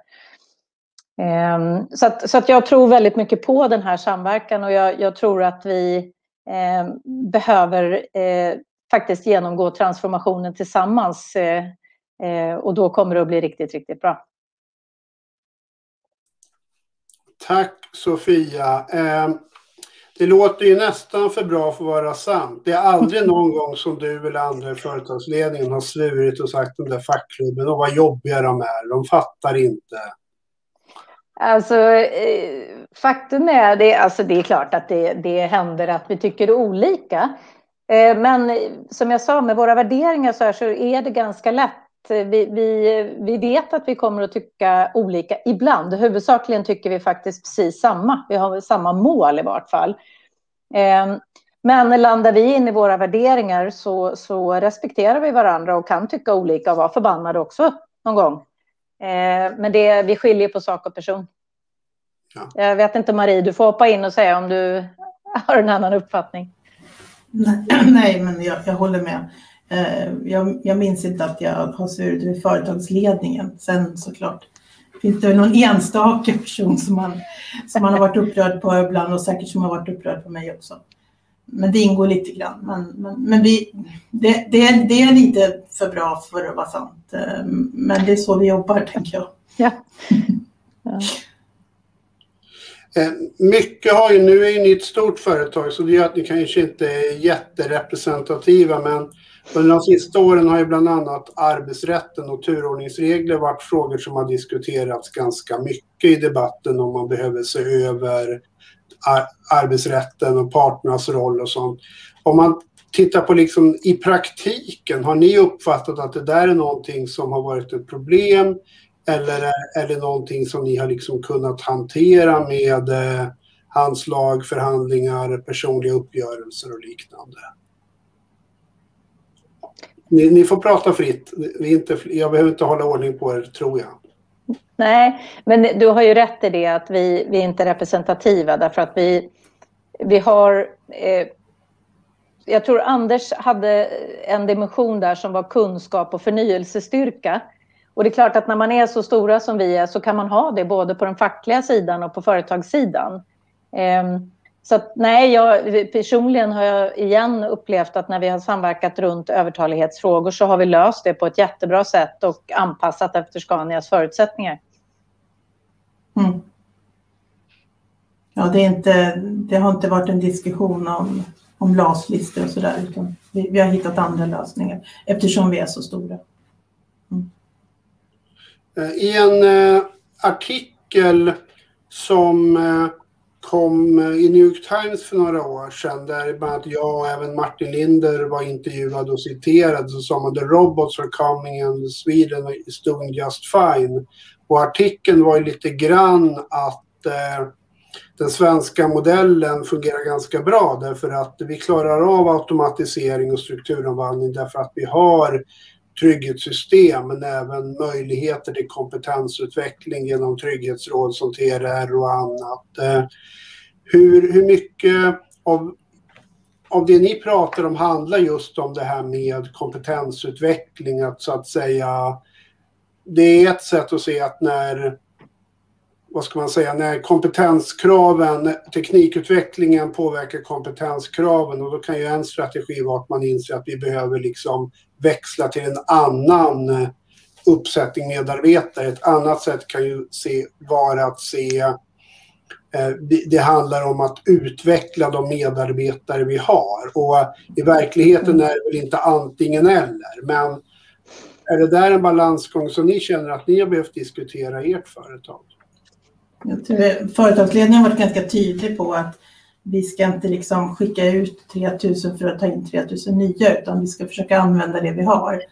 Speaker 5: Så att jag tror väldigt mycket på den här samverkan, och jag tror att vi behöver faktiskt genomgå transformationen tillsammans, och då kommer det att bli riktigt, riktigt bra.
Speaker 1: Tack Sofia. Det låter ju nästan för bra för att vara sant. Det är aldrig någon gång som du eller andra i företagsledningen har svurit och sagt den där fackklubben och vad jobbiga de är. De fattar inte. Alltså
Speaker 5: faktum är det, alltså det är klart att det händer att vi tycker olika. Men som jag sa, med våra värderingar så är det ganska lätt. Vi vet att vi kommer att tycka olika ibland. Huvudsakligen tycker vi faktiskt precis samma. Vi har samma mål i vart fall. Men landar vi in i våra värderingar så respekterar vi varandra och kan tycka olika och vara förbannade också någon gång. Men vi skiljer på sak och person. Ja. Jag vet inte, Marie, du får hoppa in och säga om du har en annan uppfattning.
Speaker 4: Nej, men jag håller med. Jag minns inte att jag har svurit vid företagsledningen. Sen såklart finns det någon enstaka person som man har varit upprörd på ibland, och säkert som har varit upprörd på mig också. Men det ingår lite grann. Men det är lite för bra för att vara sant. Men det är så vi jobbar, tänker jag.
Speaker 5: Ja. Ja.
Speaker 1: Mycket har ju, nu är ju ni ett stort företag, så det gör att ni kanske inte är jätterepresentativa, men under de sista åren har ju bland annat arbetsrätten och turordningsregler varit frågor som har diskuterats ganska mycket i debatten, om man behöver se över arbetsrätten och parternas roll och sånt. Om man tittar på liksom i praktiken, har ni uppfattat att det där är någonting som har varit ett problem, eller är det någonting som ni har liksom kunnat hantera med handslag, förhandlingar, personliga uppgörelser och liknande? Ni får prata fritt. Jag behöver inte hålla ordning på det, tror jag.
Speaker 5: Nej, men du har ju rätt i det, att vi är inte representativa, därför att vi har... jag tror Anders hade en dimension där som var kunskap och förnyelsestyrka. Och det är klart att när man är så stora som vi är så kan man ha det både på den fackliga sidan och på företagssidan. Så att, nej, personligen har jag igen upplevt att när vi har samverkat runt övertalighetsfrågor så har vi löst det på ett jättebra sätt och anpassat efter Scanias förutsättningar.
Speaker 4: Mm. Ja, det har inte varit en diskussion om LAS-listor och sådär, utan vi har hittat andra lösningar eftersom vi är så stora. Mm.
Speaker 1: I en artikel som kom i New York Times för några år sedan, där bland annat jag och även Martin Linder var intervjuad och citerad, så sa man: "The robots are coming and Sweden is doing just fine." Och artikeln var ju lite grann att den svenska modellen fungerar ganska bra, därför att vi klarar av automatisering och strukturomvandling, därför att vi har trygghetssystem, men även möjligheter till kompetensutveckling genom trygghetsråd som TRR och annat. Hur mycket av det ni pratar om handlar just om det här med kompetensutveckling, att så att säga, det är ett sätt att se att när kompetenskraven, teknikutvecklingen påverkar kompetenskraven, och då kan ju en strategi vara att man inser att vi behöver liksom växla till en annan uppsättning medarbetare. Ett annat sätt kan ju vara att det handlar om att utveckla de medarbetare vi har, och i verkligheten är det väl inte antingen eller, men är det där en balansgång som ni känner att ni har behövt diskutera i ert företag?
Speaker 4: Jag tror företagsledningen har varit ganska tydlig på att vi ska inte liksom skicka ut 3000 för att ta in 3000 nya, utan vi ska försöka använda det vi har.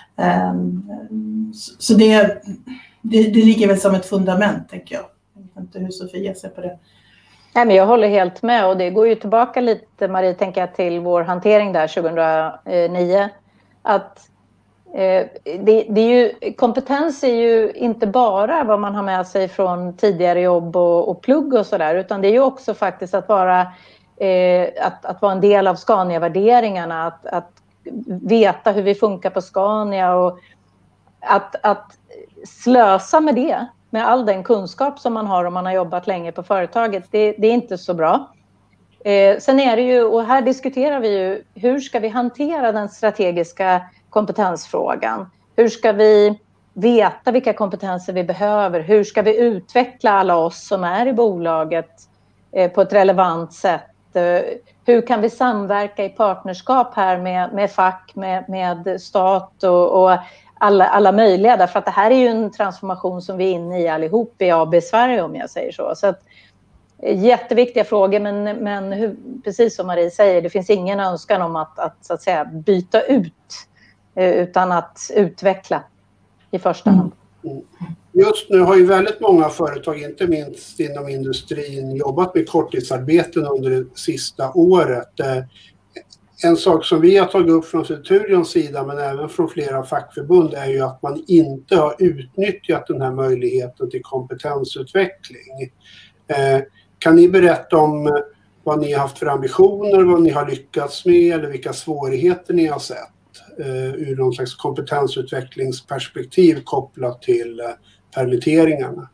Speaker 4: Så det ligger väl som ett fundament, tänker jag. Jag vet inte hur Sofia ser på det.
Speaker 5: Nej, men jag håller helt med, och det går ju tillbaka lite, Marie, tänker jag, till vår hantering där 2009. Att det är ju, kompetens är ju inte bara vad man har med sig från tidigare jobb och plugg och sådär, utan det är ju också faktiskt att vara att vara en del av Scania-värderingarna, att veta hur vi funkar på Scania och att slösa med det, med all den kunskap som man har om man har jobbat länge på företaget, det är inte så bra. Sen är det ju, och här diskuterar vi ju, hur ska vi hantera den strategiska kompetensfrågan? Hur ska vi veta vilka kompetenser vi behöver? Hur ska vi utveckla alla oss som är i bolaget på ett relevant sätt? Hur kan vi samverka i partnerskap här med fack, med stat och alla möjliga? Därför att det här är ju en transformation som vi är inne i allihop i AB Sverige, om jag säger så. Så att, jätteviktiga frågor, men precis som Marie säger, det finns ingen önskan om att så att säga byta ut, utan att utveckla i första hand.
Speaker 1: Just nu har ju väldigt många företag, inte minst inom industrin, jobbat med korttidsarbeten under det sista året. En sak som vi har tagit upp från Futurions sida, men även från flera fackförbund, är ju att man inte har utnyttjat den här möjligheten till kompetensutveckling. Kan ni berätta om vad ni har haft för ambitioner, vad ni har lyckats med eller vilka svårigheter ni har sett ur någon slags kompetensutvecklingsperspektiv kopplat till permitteringarna?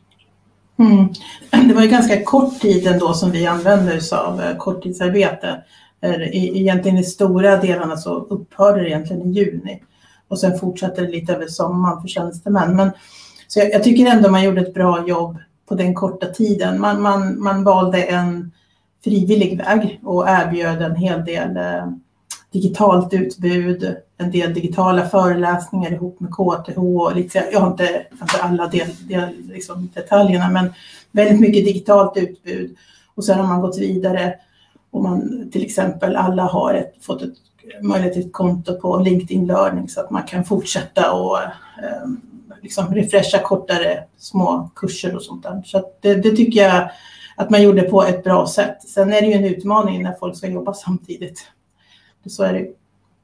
Speaker 4: Det var ju ganska kort tid ändå som vi använde oss av korttidsarbete. Egentligen i stora delarna så upphörde det egentligen i juni. Och sen fortsatte det lite över sommaren för tjänstemän. Men, så jag tycker ändå man gjorde ett bra jobb på den korta tiden. Man valde en frivillig väg och erbjöd en hel del digitalt utbud, en del digitala föreläsningar ihop med KTH. Och lite, jag har inte alla liksom detaljerna, men väldigt mycket digitalt utbud. Och sen har man gått vidare och man till exempel alla har fått ett möjlighet till ett konto på LinkedIn Learning så att man kan fortsätta och liksom refresha kortare små kurser och sånt där. Så att det tycker jag att man gjorde på ett bra sätt. Sen är det ju en utmaning när folk ska jobba samtidigt. Så är det.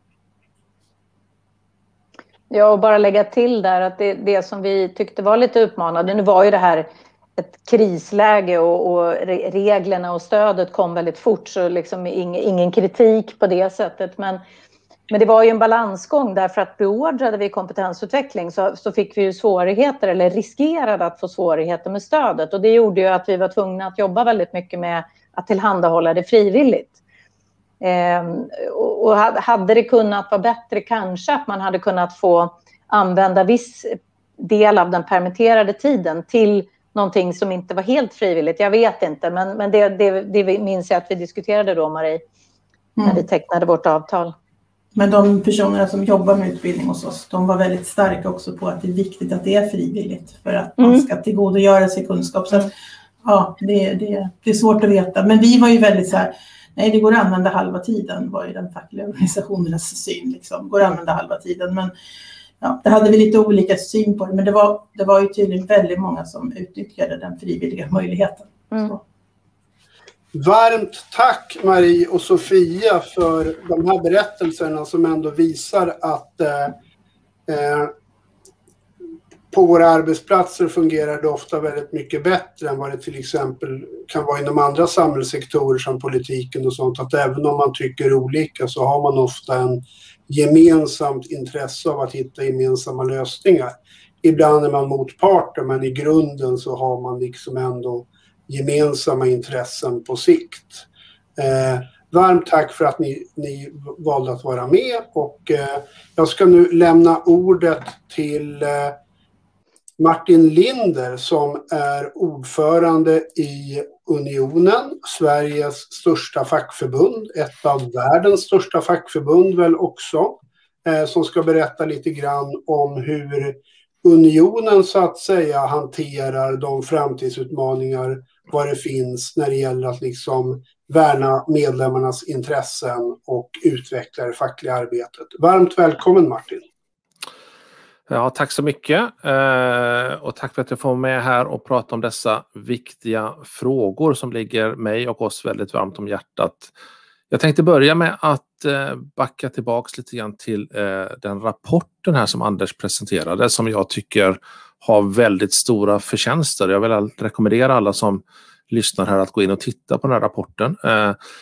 Speaker 5: Ja, och bara lägga till där att det som vi tyckte var lite utmanande, nu var ju det här ett krisläge och reglerna och stödet kom väldigt fort, så liksom ingen kritik på det sättet. Men det var ju en balansgång, därför att beordrade vi kompetensutveckling så fick vi ju svårigheter, eller riskerade att få svårigheter med stödet. Och det gjorde ju att vi var tvungna att jobba väldigt mycket med att tillhandahålla det frivilligt. Och hade det kunnat vara bättre kanske att man hade kunnat få använda viss del av den permitterade tiden till någonting som inte var helt frivilligt. Jag vet inte, men det minns jag att vi diskuterade då, Marie, när vi tecknade vårt avtal.
Speaker 4: Men de personerna som jobbar med utbildning hos oss, de var väldigt starka också på att det är viktigt att det är frivilligt för att man ska tillgodogöra sig kunskap. Så att, ja, det är svårt att veta. Men vi var ju väldigt så här, nej, det går att använda halva tiden, var ju den fackliga organisationernas syn. Liksom. Går att använda halva tiden, men ja, det hade vi lite olika syn på det. Men det var ju tydligen väldigt många som utnyttjade den frivilliga möjligheten.
Speaker 1: Varmt tack Marie och Sofia för de här berättelserna som ändå visar att på våra arbetsplatser fungerar det ofta väldigt mycket bättre än vad det till exempel kan vara inom andra samhällssektorer som politiken och sånt. Att även om man tycker olika så har man ofta en gemensamt intresse av att hitta gemensamma lösningar. Ibland är man motparter, men i grunden så har man liksom ändå gemensamma intressen på sikt. Varmt tack för att ni valde att vara med, och jag ska nu lämna ordet till Martin Linder som är ordförande i Unionen, Sveriges största fackförbund, ett av världens största fackförbund väl också, som ska berätta lite grann om hur Unionen så att säga hanterar de framtidsutmaningar vad det finns när det gäller att liksom värna medlemmarnas intressen och utveckla det fackliga arbetet. Varmt välkommen Martin.
Speaker 6: Ja, tack så mycket och tack för att jag får vara med här och prata om dessa viktiga frågor som ligger mig och oss väldigt varmt om hjärtat. Jag tänkte börja med att backa tillbaks lite grann till den rapporten här som Anders presenterade, som jag tycker har väldigt stora förtjänster. Jag vill rekommendera alla som lyssnar här att gå in och titta på den här rapporten.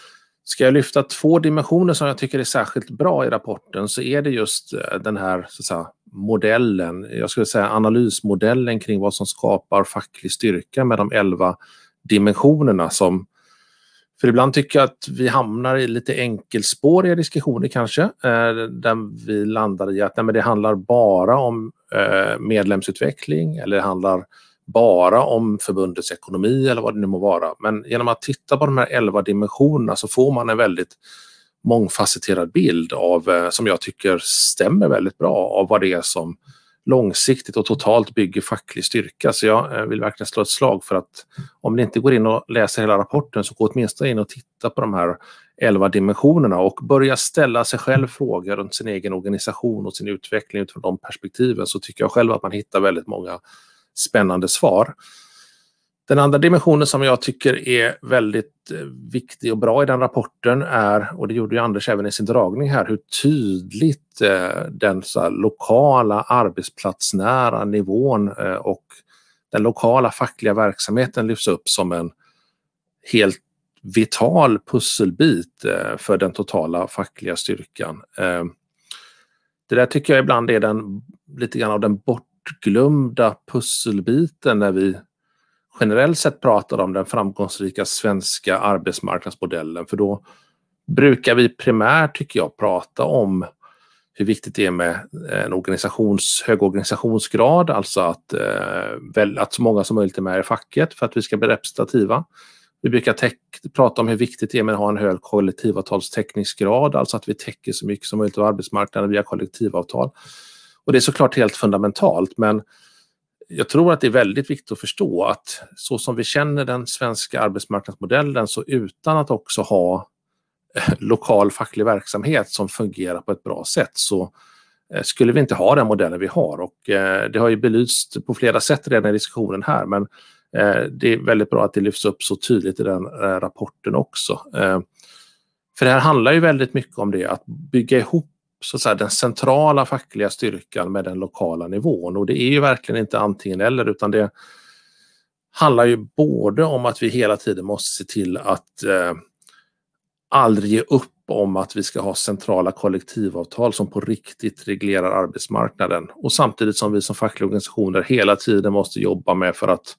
Speaker 6: Ska jag lyfta 2 dimensioner som jag tycker är särskilt bra i rapporten, så är det just den här så att säga, modellen, jag skulle säga analysmodellen kring vad som skapar facklig styrka med de 11 dimensionerna som, för ibland tycker jag att vi hamnar i lite enkelspåriga diskussioner kanske, där vi landar i att nej, men det handlar bara om medlemsutveckling eller det handlar bara om förbundets ekonomi eller vad det nu må vara. Men genom att titta på de här 11 dimensionerna så får man en väldigt mångfacetterad bild av, som jag tycker stämmer väldigt bra, av vad det är som långsiktigt och totalt bygger facklig styrka. Så jag vill verkligen slå ett slag för att om ni inte går in och läser hela rapporten så gå åtminstone in och titta på de här 11 dimensionerna och börja ställa sig själv frågor runt sin egen organisation och sin utveckling utifrån de perspektiven, så tycker jag själv att man hittar väldigt många spännande svar. Den andra dimensionen som jag tycker är väldigt viktig och bra i den rapporten är, och det gjorde ju Anders även i sin dragning här, hur tydligt den så här lokala arbetsplatsnära nivån och den lokala fackliga verksamheten lyfts upp som en helt vital pusselbit för den totala fackliga styrkan. Det där tycker jag ibland är lite grann av den bortglömda pusselbiten när vi generellt sett pratar om den framgångsrika svenska arbetsmarknadsmodellen, för då brukar vi primärt, tycker jag, prata om hur viktigt det är med en hög organisationsgrad, alltså att så många som möjligt är med i facket för att vi ska bli representativa. Vi brukar prata om hur viktigt det är med att ha en hög kollektivavtalstäckningsgrad, alltså att vi täcker så mycket som möjligt av arbetsmarknaden via kollektivavtal. Och det är såklart helt fundamentalt, men jag tror att det är väldigt viktigt att förstå att så som vi känner den svenska arbetsmarknadsmodellen, så utan att också ha lokal facklig verksamhet som fungerar på ett bra sätt, så skulle vi inte ha den modellen vi har. Och det har ju belyst på flera sätt redan i diskussionen här, men det är väldigt bra att det lyfts upp så tydligt i den rapporten också. För det här handlar ju väldigt mycket om det, att bygga ihop så att säga, den centrala fackliga styrkan med den lokala nivån. Och det är ju verkligen inte antingen eller, utan det handlar ju både om att vi hela tiden måste se till att aldrig ge upp om att vi ska ha centrala kollektivavtal som på riktigt reglerar arbetsmarknaden, och samtidigt som vi som fackliga organisationer hela tiden måste jobba med för att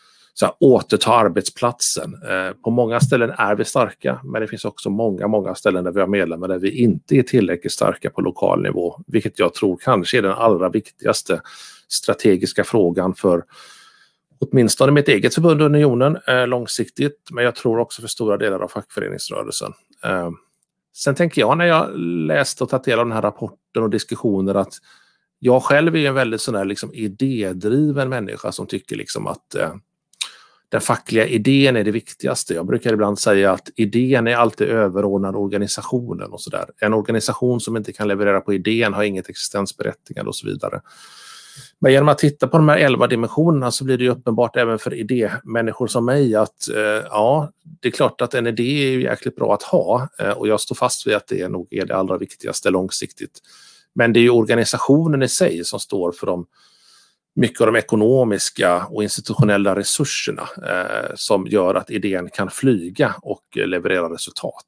Speaker 6: återta arbetsplatsen. På många ställen är vi starka, men det finns också många ställen där vi har medlemmar där vi inte är tillräckligt starka på lokal nivå, vilket jag tror kanske är den allra viktigaste strategiska frågan för åtminstone mitt eget förbund Unionen långsiktigt, men jag tror också för stora delar av fackföreningsrörelsen. Sen tänker jag, när jag läste och tagit del av den här rapporten och diskussioner, att jag själv är en väldigt sån där liksom idédriven människa som tycker liksom att den fackliga idén är det viktigaste. Jag brukar ibland säga att idén är alltid överordnad organisationen och sådär. En organisation som inte kan leverera på idén har inget existensberättigande och så vidare. Men genom att titta på de här 11 dimensionerna så blir det ju uppenbart även för idémänniskor som mig att ja, det är klart att en idé är ju jäkligt bra att ha, och jag står fast vid att det nog är det allra viktigaste långsiktigt. Men det är ju organisationen i sig som står för mycket av de ekonomiska och institutionella resurserna som gör att idén kan flyga och leverera resultat.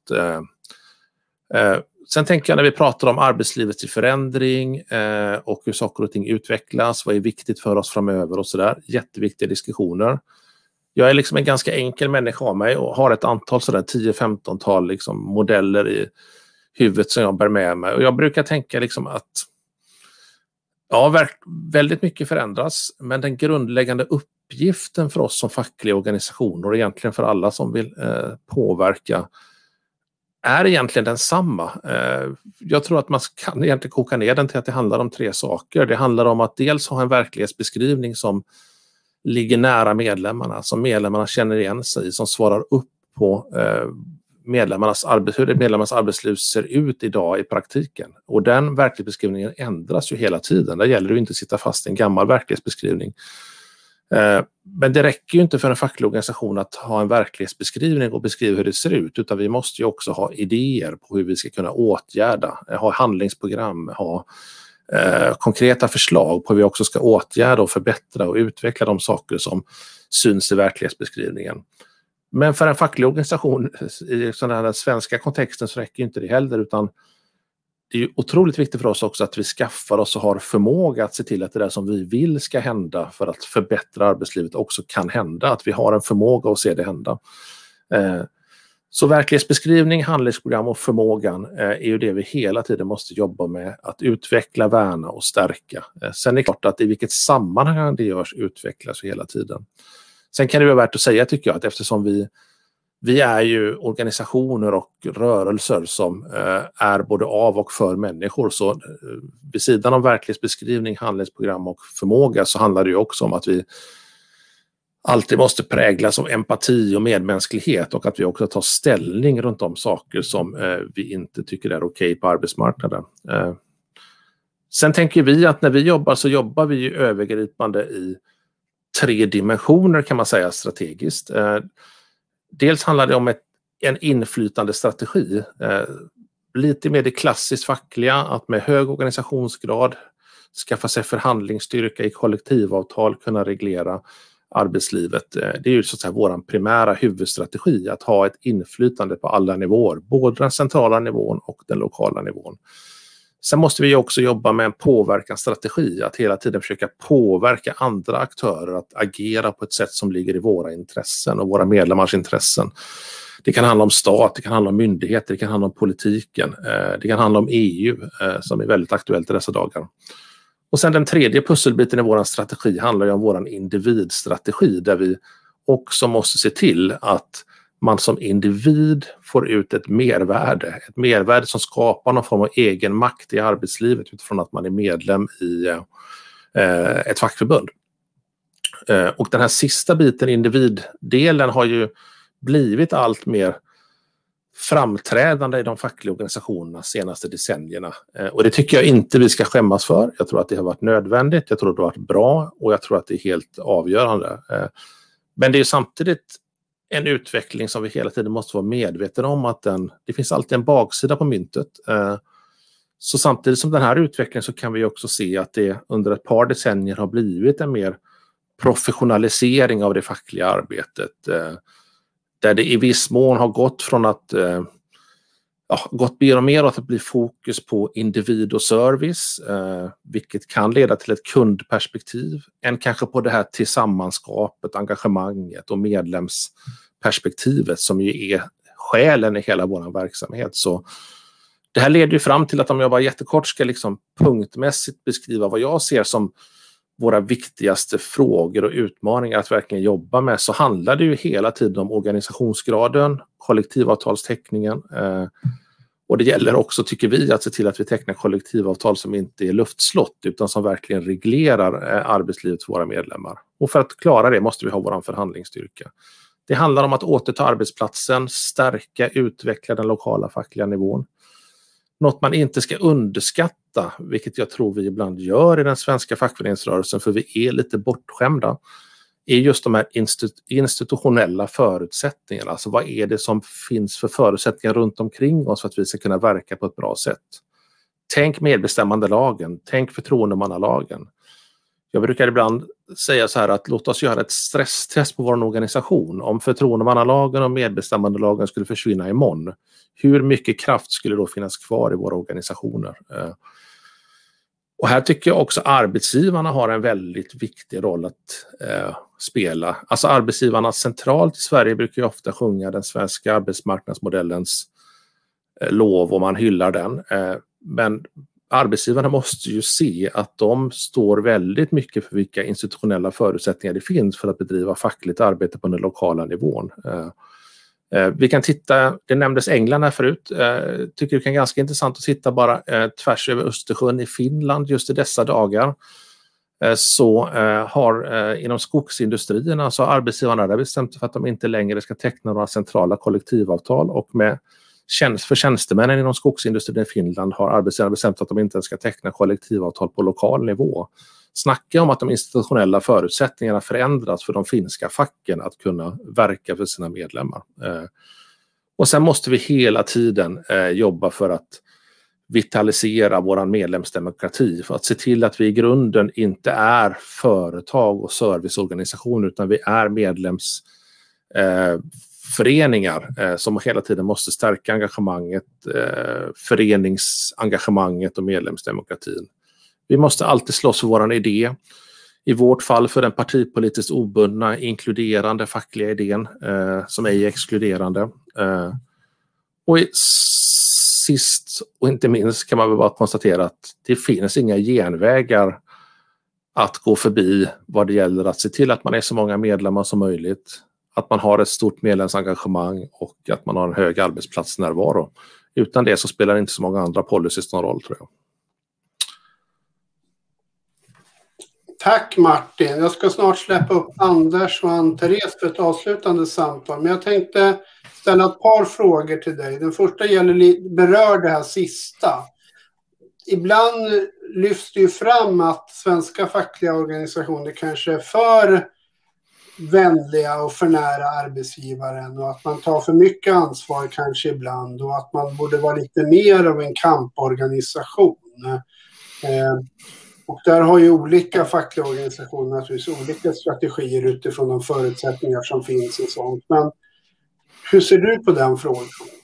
Speaker 6: Sen tänker jag, när vi pratar om arbetslivets förändring och hur saker och ting utvecklas, vad är viktigt för oss framöver och sådär, jätteviktiga diskussioner. Jag är liksom en ganska enkel människa av mig och har ett antal sådär 10-15-tal liksom modeller i huvudet som jag bär med mig, och jag brukar tänka liksom att ja, väldigt mycket förändras, men den grundläggande uppgiften för oss som fackliga organisationer och egentligen för alla som vill påverka är egentligen densamma. Jag tror att man kan egentligen koka ner den till att det handlar om 3 saker. Det handlar om att dels ha en verklighetsbeskrivning som ligger nära medlemmarna, som medlemmarna känner igen sig i, som svarar upp på hur medlemmarnas arbetsliv ser ut idag i praktiken. Och den verklighetsbeskrivningen ändras ju hela tiden. Där gäller det inte att sitta fast i en gammal verklighetsbeskrivning. Men det räcker ju inte för en facklig organisation att ha en verklighetsbeskrivning och beskriva hur det ser ut, utan vi måste ju också ha idéer på hur vi ska kunna åtgärda, ha handlingsprogram, ha konkreta förslag på hur vi också ska åtgärda och förbättra och utveckla de saker som syns i verklighetsbeskrivningen. Men för en facklig organisation i sån här svenska kontexten så räcker inte det heller, utan det är ju otroligt viktigt för oss också att vi skaffar oss och har förmåga att se till att det där som vi vill ska hända för att förbättra arbetslivet också kan hända. Att vi har en förmåga att se det hända. Så verklighetsbeskrivning, handlingsprogram och förmågan är ju det vi hela tiden måste jobba med. Att utveckla, värna och stärka. Sen är det klart att i vilket sammanhang det görs utvecklas hela tiden. Sen kan det vara värt att säga, tycker jag, att eftersom vi är ju organisationer och rörelser som är både av och för människor, så vid sidan av verklighetsbeskrivning, handlingsprogram och förmåga så handlar det ju också om att vi alltid måste präglas av empati och medmänsklighet, och att vi också tar ställning runt de saker som vi inte tycker är okej på arbetsmarknaden. Sen tänker vi att när vi jobbar så jobbar vi ju övergripande i 3 dimensioner, kan man säga, strategiskt. Dels handlar det om en inflytande strategi. Lite mer det klassiskt fackliga, att med hög organisationsgrad skaffa sig förhandlingsstyrka i kollektivavtal, kunna reglera arbetslivet. Det är ju så att säga vår primära huvudstrategi, att ha ett inflytande på alla nivåer, både den centrala nivån och den lokala nivån. Sen måste vi också jobba med en påverkansstrategi, att hela tiden försöka påverka andra aktörer att agera på ett sätt som ligger i våra intressen och våra medlemmars intressen. Det kan handla om stat, det kan handla om myndigheter, det kan handla om politiken, det kan handla om EU som är väldigt aktuellt i dessa dagar. Och sen den tredje pusselbiten i vår strategi handlar ju om vår individstrategi, där vi också måste se till att man som individ får ut ett mervärde som skapar någon form av egen makt i arbetslivet utifrån att man är medlem i ett fackförbund. Och den här sista biten, individdelen, har ju blivit allt mer framträdande i de fackliga organisationerna senaste decennierna. Och det tycker jag inte vi ska skämmas för. Jag tror att det har varit nödvändigt, jag tror att det har varit bra och jag tror att det är helt avgörande. Men det är samtidigt en utveckling som vi hela tiden måste vara medvetna om, att det finns alltid en baksida på myntet. Så samtidigt som den här utvecklingen så kan vi också se att det under ett par decennier har blivit en mer professionalisering av det fackliga arbetet. Där det i viss mån har gått från att gått mer och mer att det blir fokus på individ och service, vilket kan leda till ett kundperspektiv, än kanske på det här tillsammanskapet, engagemanget och medlemsperspektivet som ju är själen i hela vår verksamhet. Så det här leder ju fram till att, om jag bara jättekort ska liksom punktmässigt beskriva vad jag ser som våra viktigaste frågor och utmaningar att verkligen jobba med, så handlar det ju hela tiden om organisationsgraden, kollektivavtalsteckningen, och det gäller också, tycker vi, att se till att vi tecknar kollektivavtal som inte är luftslott utan som verkligen reglerar arbetslivet för våra medlemmar. Och för att klara det måste vi ha vår förhandlingsstyrka. Det handlar om att återta arbetsplatsen, stärka, utveckla den lokala fackliga nivån. Något man inte ska underskatta, vilket jag tror vi ibland gör i den svenska fackföreningsrörelsen, för vi är lite bortskämda, är just de här institutionella förutsättningarna. Alltså vad är det som finns för förutsättningar runt omkring oss för att vi ska kunna verka på ett bra sätt? Tänk medbestämmandelagen, tänk förtroendemannalagen. Jag brukar ibland säga så här att låt oss göra ett stresstest på vår organisation. Om förtroendemannalagen och medbestämmandelagen skulle försvinna imorgon, hur mycket kraft skulle då finnas kvar i våra organisationer? Och här tycker jag också arbetsgivarna har en väldigt viktig roll att spela. Alltså arbetsgivarna centralt i Sverige brukar ju ofta sjunga den svenska arbetsmarknadsmodellens lov och man hyllar den. Men arbetsgivarna måste ju se att de står väldigt mycket för vilka institutionella förutsättningar det finns för att bedriva fackligt arbete på den lokala nivån. Vi kan titta, det nämndes England här förut, tycker det kan vara ganska intressant att titta bara tvärs över Östersjön i Finland just i dessa dagar. Så har inom skogsindustrierna så har arbetsgivarna där bestämt för att de inte längre ska teckna några centrala kollektivavtal, och för tjänstemännen inom skogsindustrin i Finland har arbetsgivarna bestämt att de inte ska teckna kollektivavtal på lokal nivå. Snacka om att de institutionella förutsättningarna förändras för de finska facken att kunna verka för sina medlemmar. Och sen måste vi hela tiden jobba för att vitalisera vår medlemsdemokrati, för att se till att vi i grunden inte är företag och serviceorganisationer utan vi är föreningar som hela tiden måste stärka engagemanget, föreningsengagemanget och medlemsdemokratin. Vi måste alltid slåss för våran idé. I vårt fall för den partipolitiskt obundna, inkluderande fackliga idén som är exkluderande. Och sist och inte minst kan man väl bara konstatera att det finns inga genvägar att gå förbi vad det gäller att se till att man är så många medlemmar som möjligt, att man har ett stort medlemsengagemang och att man har en hög arbetsplatsnärvaro. Utan det så spelar inte så många andra policies någon roll, tror jag.
Speaker 1: Tack Martin. Jag ska snart släppa upp Anders och Ann-Therese för ett avslutande samtal. Men jag tänkte ställa ett par frågor till dig. Den första berör det här sista. Ibland lyfts det ju fram att svenska fackliga organisationer kanske är för vänliga och för nära arbetsgivaren och att man tar för mycket ansvar kanske ibland och att man borde vara lite mer av en kamporganisation. Och där har ju olika fackliga organisationer naturligtvis olika strategier utifrån de förutsättningar som finns och sånt. Men hur ser du på den frågan?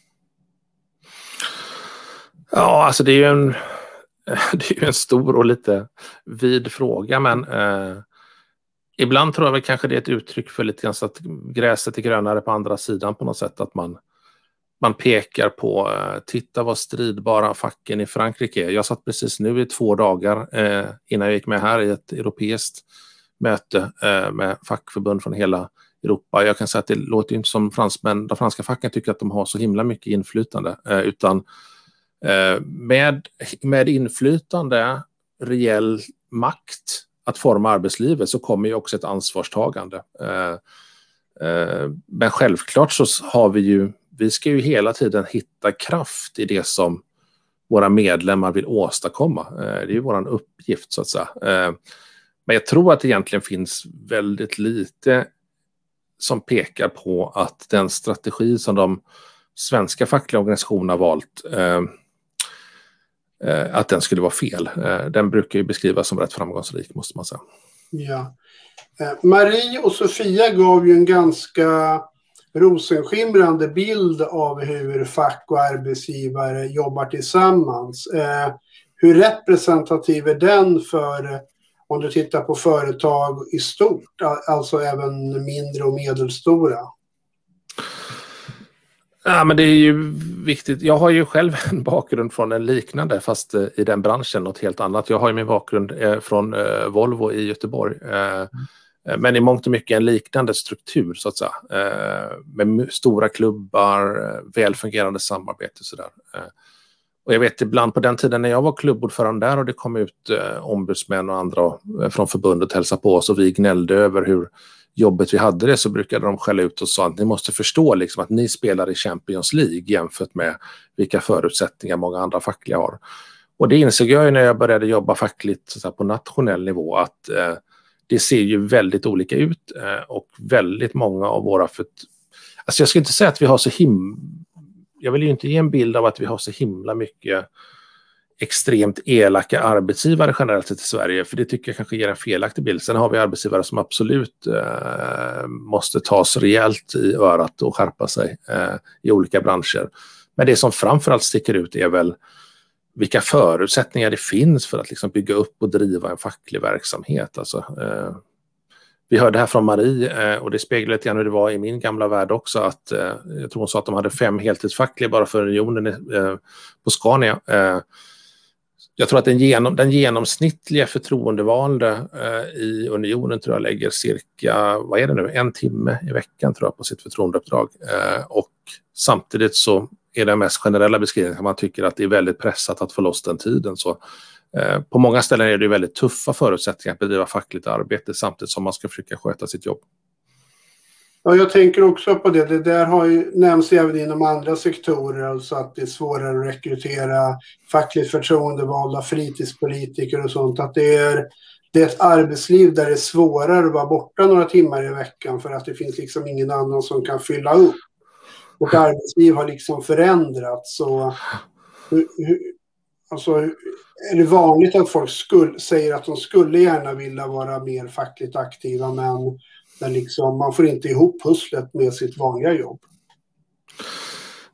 Speaker 6: Ja, alltså det är ju en stor och lite vid fråga, men ibland tror jag väl kanske det är ett uttryck för lite grann så att gräset är grönare på andra sidan på något sätt, att man pekar på, titta vad stridbara facken i Frankrike är. Jag satt precis nu i 2 dagar innan jag gick med här i ett europeiskt möte med fackförbund från hela Europa. Jag kan säga att det låter inte som fransmän, de franska facken tycker att de har så himla mycket inflytande, utan med inflytande, reell makt att forma arbetslivet så kommer ju också ett ansvarstagande. Men självklart så har vi ska ju hela tiden hitta kraft i det som våra medlemmar vill åstadkomma. Det är ju våran uppgift så att säga. Men jag tror att det egentligen finns väldigt lite som pekar på att den strategi som de svenska fackliga organisationerna har valt, att den skulle vara fel. Den brukar ju beskrivas som rätt framgångsrik, måste man säga.
Speaker 1: Ja. Marie och Sofia gav ju en ganska rosenskimrande bild av hur fack och arbetsgivare jobbar tillsammans. Hur representativ är den för, om du tittar på företag i stort, alltså även mindre och medelstora?
Speaker 6: Ja, men det är ju viktigt. Jag har ju själv en bakgrund från en liknande, fast i den branschen något helt annat. Jag har ju min bakgrund från Volvo i Göteborg. Men i mångt och mycket en liknande struktur så att säga. Med stora klubbar, välfungerande samarbete och sådär. Och jag vet ibland på den tiden när jag var klubbordförande där och det kom ut ombudsmän och andra från förbundet hälsa på oss och vi gnällde över hur jobbet vi hade det, så brukade de skälla ut och sa att ni måste förstå liksom att ni spelar i Champions League jämfört med vilka förutsättningar många andra fackliga har. Och det insåg jag ju när jag började jobba fackligt så på nationell nivå att det ser ju väldigt olika ut och väldigt många av våra... Alltså jag ska inte säga att vi har så jag vill ju inte ge en bild av att vi har så himla mycket extremt elaka arbetsgivare generellt sett i Sverige, för det tycker jag kanske ger en felaktig bild. Sen har vi arbetsgivare som absolut måste tas rejält i örat och skärpa sig i olika branscher. Men det som framförallt sticker ut är väl vilka förutsättningar det finns för att liksom bygga upp och driva en facklig verksamhet. Alltså, vi hörde här från Marie och det speglar lite grann hur det var i min gamla värld också, att jag tror hon sa att de hade 5 heltidsfackliga bara för unionen på Scania. Jag tror att den genomsnittliga förtroendevalde i unionen tror jag lägger cirka, vad är det nu, 1 timme i veckan tror jag på sitt förtroendeuppdrag. Och samtidigt så är den mest generella beskrivningen att man tycker att det är väldigt pressat att få loss den tiden. Så på många ställen är det väldigt tuffa förutsättningar att bedriva fackligt arbete samtidigt som man ska försöka sköta sitt jobb.
Speaker 1: Ja, jag tänker också på det. Det där har ju nämnts även inom andra sektorer, alltså att det är svårare att rekrytera fackligt förtroendevalda, fritidspolitiker och sånt. Att det är ett arbetsliv där det är svårare att vara borta några timmar i veckan för att det finns liksom ingen annan som kan fylla upp. Och arbetsliv har liksom förändrats. Så alltså, är det vanligt att folk säger att de skulle gärna vilja vara mer fackligt aktiva, men liksom, man får inte ihop pusslet med sitt vanliga jobb?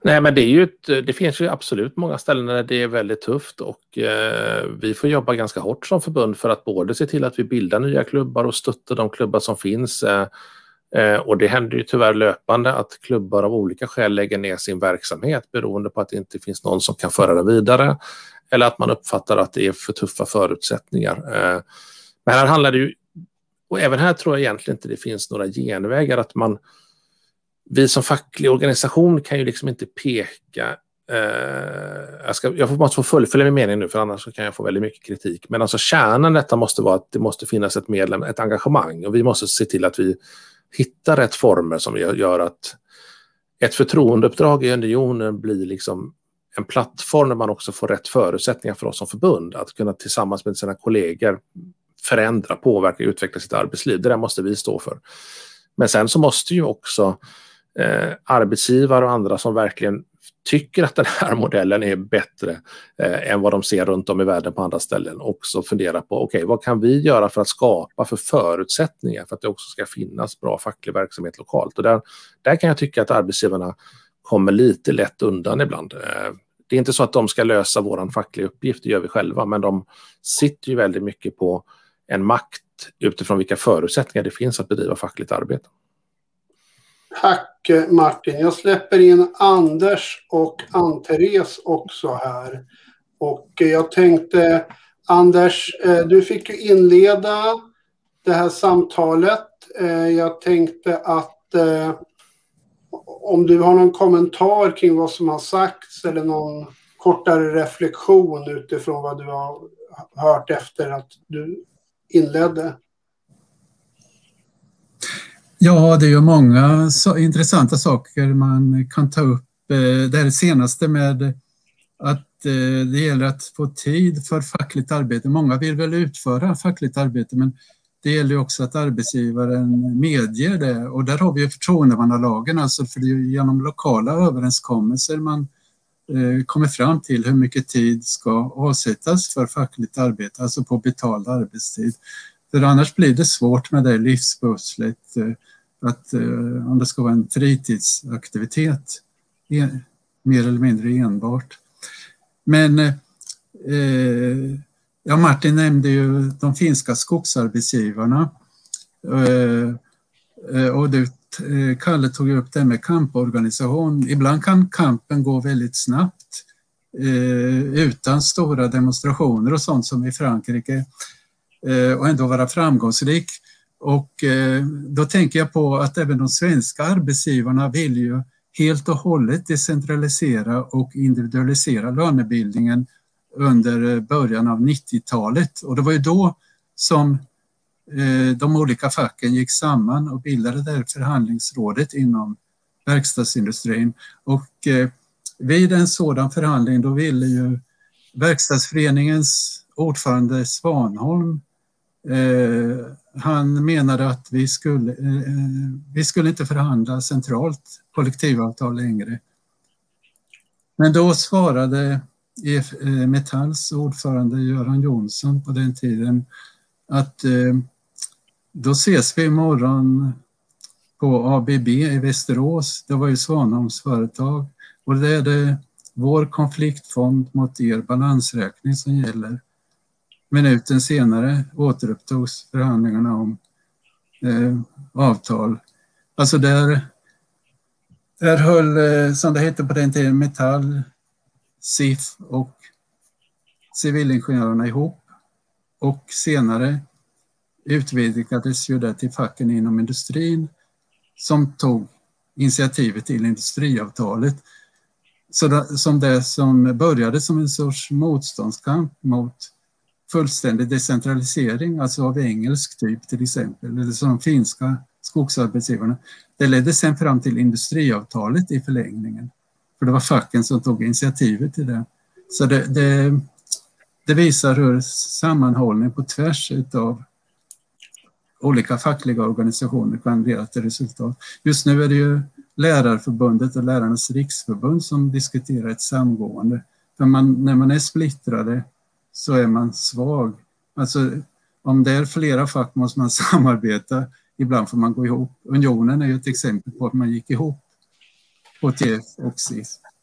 Speaker 6: Nej, men det finns ju absolut många ställen där det är väldigt tufft och vi får jobba ganska hårt som förbund för att både se till att vi bildar nya klubbar och stötta de klubbar som finns. Och det händer ju tyvärr löpande att klubbar av olika skäl lägger ner sin verksamhet beroende på att det inte finns någon som kan föra det vidare eller att man uppfattar att det är för tuffa förutsättningar. Men här handlar det ju, och även här tror jag egentligen inte det finns några genvägar, att vi som facklig organisation kan ju liksom inte peka. Jag måste få fullfölja min mening nu, för annars så kan jag få väldigt mycket kritik. Men alltså kärnan detta måste vara att det måste finnas ett engagemang, och vi måste se till att vi hittar rätt former som gör att ett förtroendeuppdrag i unionen blir liksom en plattform där man också får rätt förutsättningar för oss som förbund att kunna tillsammans med sina kollegor förändra, påverka och utveckla sitt arbetsliv. Det där måste vi stå för. Men sen så måste ju också arbetsgivare och andra som verkligen tycker att den här modellen är bättre än vad de ser runt om i världen på andra ställen också fundera på vad kan vi göra för att skapa för förutsättningar för att det också ska finnas bra facklig verksamhet lokalt. Och där kan jag tycka att arbetsgivarna kommer lite lätt undan ibland. Det är inte så att de ska lösa våran fackliga uppgift, det gör vi själva, men de sitter ju väldigt mycket på en makt utifrån vilka förutsättningar det finns att bedriva fackligt arbete.
Speaker 1: Tack Martin. Jag släpper in Anders och Ann-Therese också här. Och jag tänkte, Anders, du fick ju inleda det här samtalet. Jag tänkte att om du har någon kommentar kring vad som har sagts eller någon kortare reflektion utifrån vad du har hört efter att du inledde.
Speaker 2: Ja, det är ju många intressanta saker man kan ta upp. Det här senaste med att det gäller att få tid för fackligt arbete. Många vill väl utföra fackligt arbete, men det gäller ju också att arbetsgivaren medger det. Och där har vi ju förtroendemannalagen, alltså för det är genom lokala överenskommelser man kommer fram till hur mycket tid ska avsättas för fackligt arbete, alltså på betald arbetstid. För annars blir det svårt med det livspusslet, att om det ska vara en fritidsaktivitet, mer eller mindre enbart. Men Martin nämnde ju de finska skogsarbetsgivarna, och Kalle tog upp det med kamporganisation. Ibland kan kampen gå väldigt snabbt utan stora demonstrationer och sånt som i Frankrike, och ändå vara framgångsrik. Och då tänker jag på att även de svenska arbetsgivarna vill ju helt och hållet decentralisera och individualisera lönebildningen under början av 90-talet. Och det var ju då som de olika facken gick samman och bildade det här förhandlingsrådet inom verkstadsindustrin. Och vid en sådan förhandling då ville ju Verkstadsföreningens ordförande Svanholm, han menade att vi skulle inte förhandla centralt kollektivavtal längre. Men då svarade Metalls ordförande Göran Jonsson på den tiden att då ses vi imorgon på ABB i Västerås. Det var ju Svanholms företag, och det är det vår konfliktfond mot er balansräkning som gäller. Minuten senare återupptogs förhandlingarna om avtal. Alltså där höll, som det hette på den tiden, Metall, SIF och civilingenjörerna ihop. Och senare utvidgades ju det till facken inom industrin som tog initiativet till industriavtalet. Som det som började som en sorts motståndskamp mot fullständig decentralisering, alltså av engelsk typ till exempel, eller som finska skogsarbetsgivarna. Det ledde sen fram till industriavtalet i förlängningen. För det var facken som tog initiativet till det. Så det visar hur sammanhållning på tvärs av olika fackliga organisationer kan leda till resultat. Just nu är det ju Lärarförbundet och Lärarnas riksförbund som diskuterar ett samgående. För när man är splittrade så är man svag. Alltså om det är flera fack måste man samarbeta. Ibland får man gå ihop. Unionen är ju ett exempel på att man gick ihop, HTF och SIF.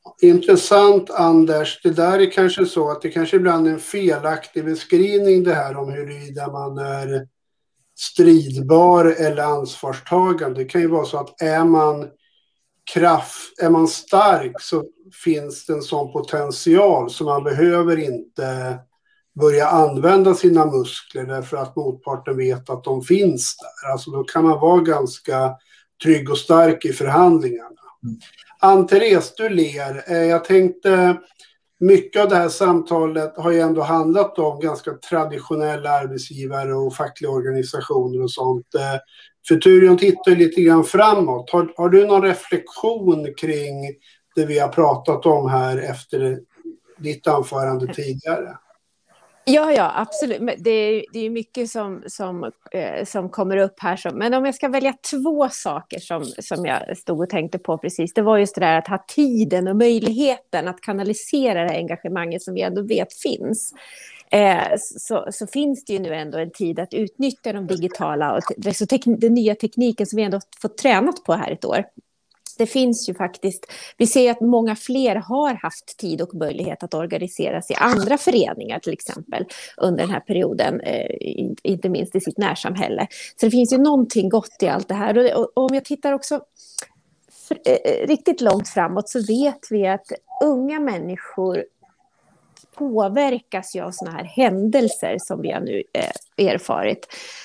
Speaker 1: Intressant, Anders. Det där är kanske så att det kanske ibland är en felaktig beskrivning det här om huruvida man är stridbar eller ansvarstagande. Det kan ju vara så att är man stark så finns det en sån potential så man behöver inte börja använda sina muskler därför att motparten vet att de finns där. Alltså då kan man vara ganska trygg och stark i förhandlingarna. Ann-Therese, du ler. Jag tänkte, mycket av det här samtalet har ju ändå handlat om ganska traditionella arbetsgivare och fackliga organisationer och sånt. Futurion tittar lite grann framåt. Har du någon reflektion kring det vi har pratat om här efter ditt anförande tidigare?
Speaker 3: Ja, absolut. Det är mycket som kommer upp här. Men om jag ska välja 2 saker som jag stod och tänkte på precis. Det var just det där att ha tiden och möjligheten att kanalisera det engagemanget som vi ändå vet finns. Så finns det ju nu ändå en tid att utnyttja de digitala och den nya tekniken som vi ändå fått tränat på här ett år. Det finns ju faktiskt, vi ser att många fler har haft tid och möjlighet att organisera sig i andra föreningar till exempel under den här perioden, inte minst i sitt närsamhälle. Så det finns ju någonting gott i allt det här. Och om jag tittar också riktigt långt framåt så vet vi att unga människor påverkas ju av såna här händelser som vi har nu erfarit.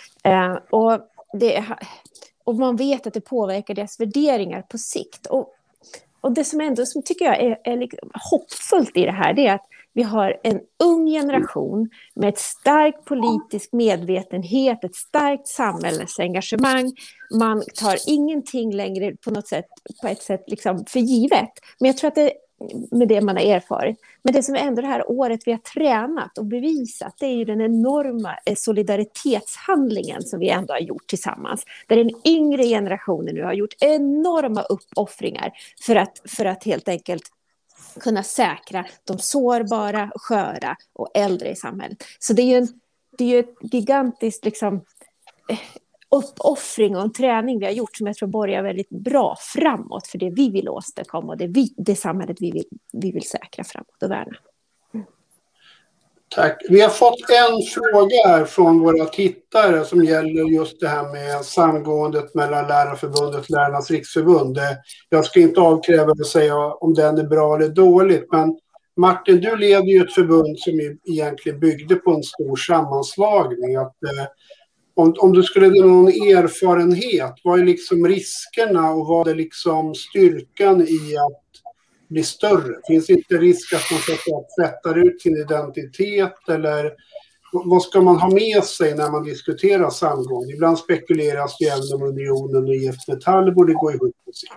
Speaker 3: Och man vet att det påverkar deras värderingar på sikt. Och det som tycker jag är liksom hoppfullt i det här, det är att vi har en ung generation med ett starkt politisk medvetenhet, ett starkt samhällsengagemang. Man tar ingenting längre på ett sätt liksom för givet. Men jag tror att det med det man har erfarit. Men det som ändå det här året vi har tränat och bevisat, det är ju den enorma solidaritetshandlingen som vi ändå har gjort tillsammans. Där den yngre generationen nu har gjort enorma uppoffringar för att helt enkelt kunna säkra de sårbara, sköra och äldre i samhället. Så det är ju ett gigantiskt liksom uppoffring och en träning vi har gjort som jag tror borgar väldigt bra framåt för det vi vill åstadkomma och det samhället vi vill säkra framåt och värna.
Speaker 1: Tack. Vi har fått en fråga här från våra tittare som gäller just det här med samgåendet mellan Lärarförbundet och Lärarnas riksförbund. Jag ska inte avkräva och säga om den är bra eller dåligt, men Martin, du leder ju ett förbund som egentligen byggde på en stor sammanslagning. Om du skulle ha någon erfarenhet, vad är liksom riskerna och vad är liksom styrkan i att bli större? Finns det inte risk att man tvättar ut sin identitet eller vad ska man ha med sig när man diskuterar samgång? Ibland spekuleras det även om Unionen och IF Metall borde gå ihop på sikt.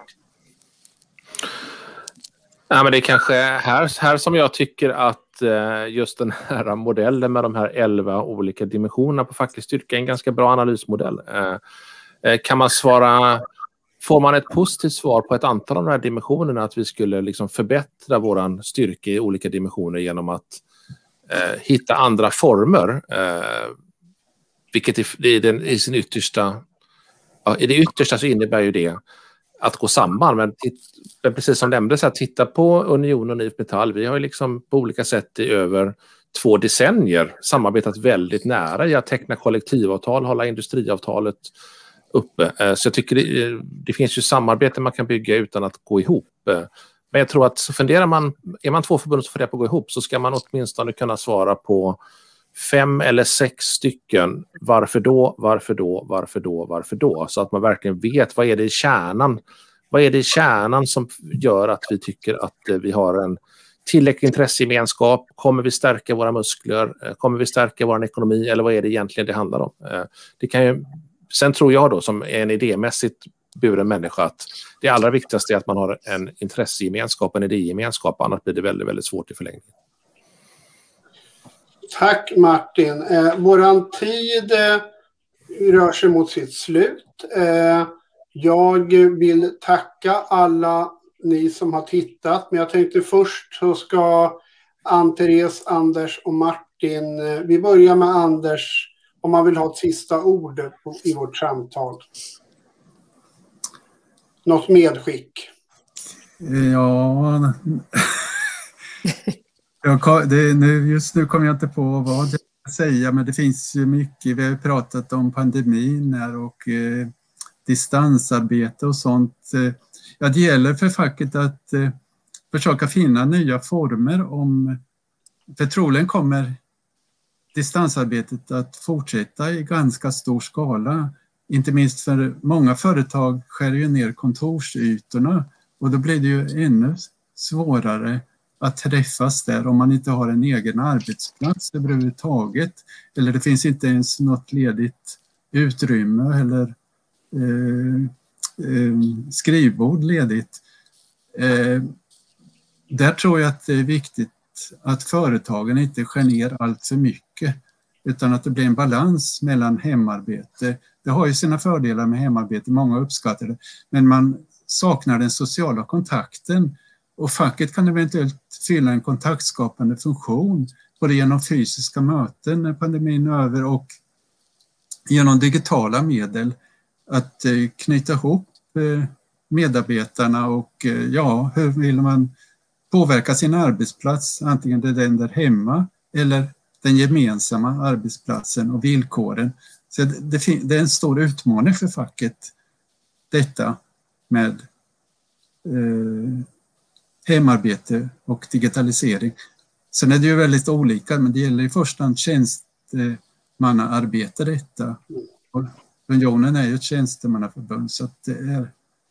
Speaker 6: Ja, men det är kanske här som jag tycker att just den här modellen med de här 11 olika dimensionerna på facklig styrka är en ganska bra analysmodell. Får man ett positivt svar på ett antal av de här dimensionerna att vi skulle liksom förbättra våran styrka i olika dimensioner genom att hitta andra former, vilket i sin yttersta, i det yttersta så innebär ju det att gå samman, men precis som nämndes här, titta på Unionen och IF Metall. Vi har ju liksom på olika sätt i över 2 decennier samarbetat väldigt nära i att teckna kollektivavtal, hålla industriavtalet uppe. Så jag tycker det finns ju samarbete man kan bygga utan att gå ihop. Men jag tror att är man 2 förbund som funderar på att gå ihop så ska man åtminstone kunna svara på 5 eller 6 stycken varför då, så att man verkligen vet vad är det i kärnan som gör att vi tycker att vi har en tillräcklig intressegemenskap. Kommer vi stärka våra muskler? Kommer vi stärka vår ekonomi? Eller vad är det egentligen det handlar om? Sen tror jag då som en idémässigt buren människa att det allra viktigaste är att man har en intressegemenskap, en idégemenskap, annars blir det väldigt, väldigt svårt i förlängningen.
Speaker 1: Tack Martin. Våran tid rör sig mot sitt slut. Jag vill tacka alla ni som har tittat, men jag tänkte först så ska Ann-Therese, Anders och Martin, vi börjar med Anders om man vill ha ett sista ord i vårt samtal. Något medskick?
Speaker 2: Ja, just nu kommer jag inte på vad jag ska säga, men det finns ju mycket. Vi har ju pratat om pandemin här och distansarbete och sånt. Ja, det gäller för facket att försöka finna nya former för troligen kommer distansarbetet att fortsätta i ganska stor skala. Inte minst för många företag skär ju ner kontorsytorna och då blir det ju ännu svårare att träffas där om man inte har en egen arbetsplats överhuvudtaget. Eller det finns inte ens något ledigt utrymme eller skrivbord ledigt. Där tror jag att det är viktigt att företagen inte skär ner allt för mycket utan att det blir en balans mellan hemarbete. Det har ju sina fördelar med hemarbete, många uppskattar det, men man saknar den sociala kontakten och facket kan eventuellt fylla en kontaktskapande funktion både genom fysiska möten när pandemin är över och genom digitala medel att knyta ihop medarbetarna och hur vill man påverka sin arbetsplats, antingen det är den där hemma eller den gemensamma arbetsplatsen och villkoren. Så det är en stor utmaning för facket detta med hemarbete och digitalisering. Sen är det ju väldigt olika, men det gäller i första hand tjänstemannaarbete detta. Och Unionen är ju ett tjänstemannaförbund så att det är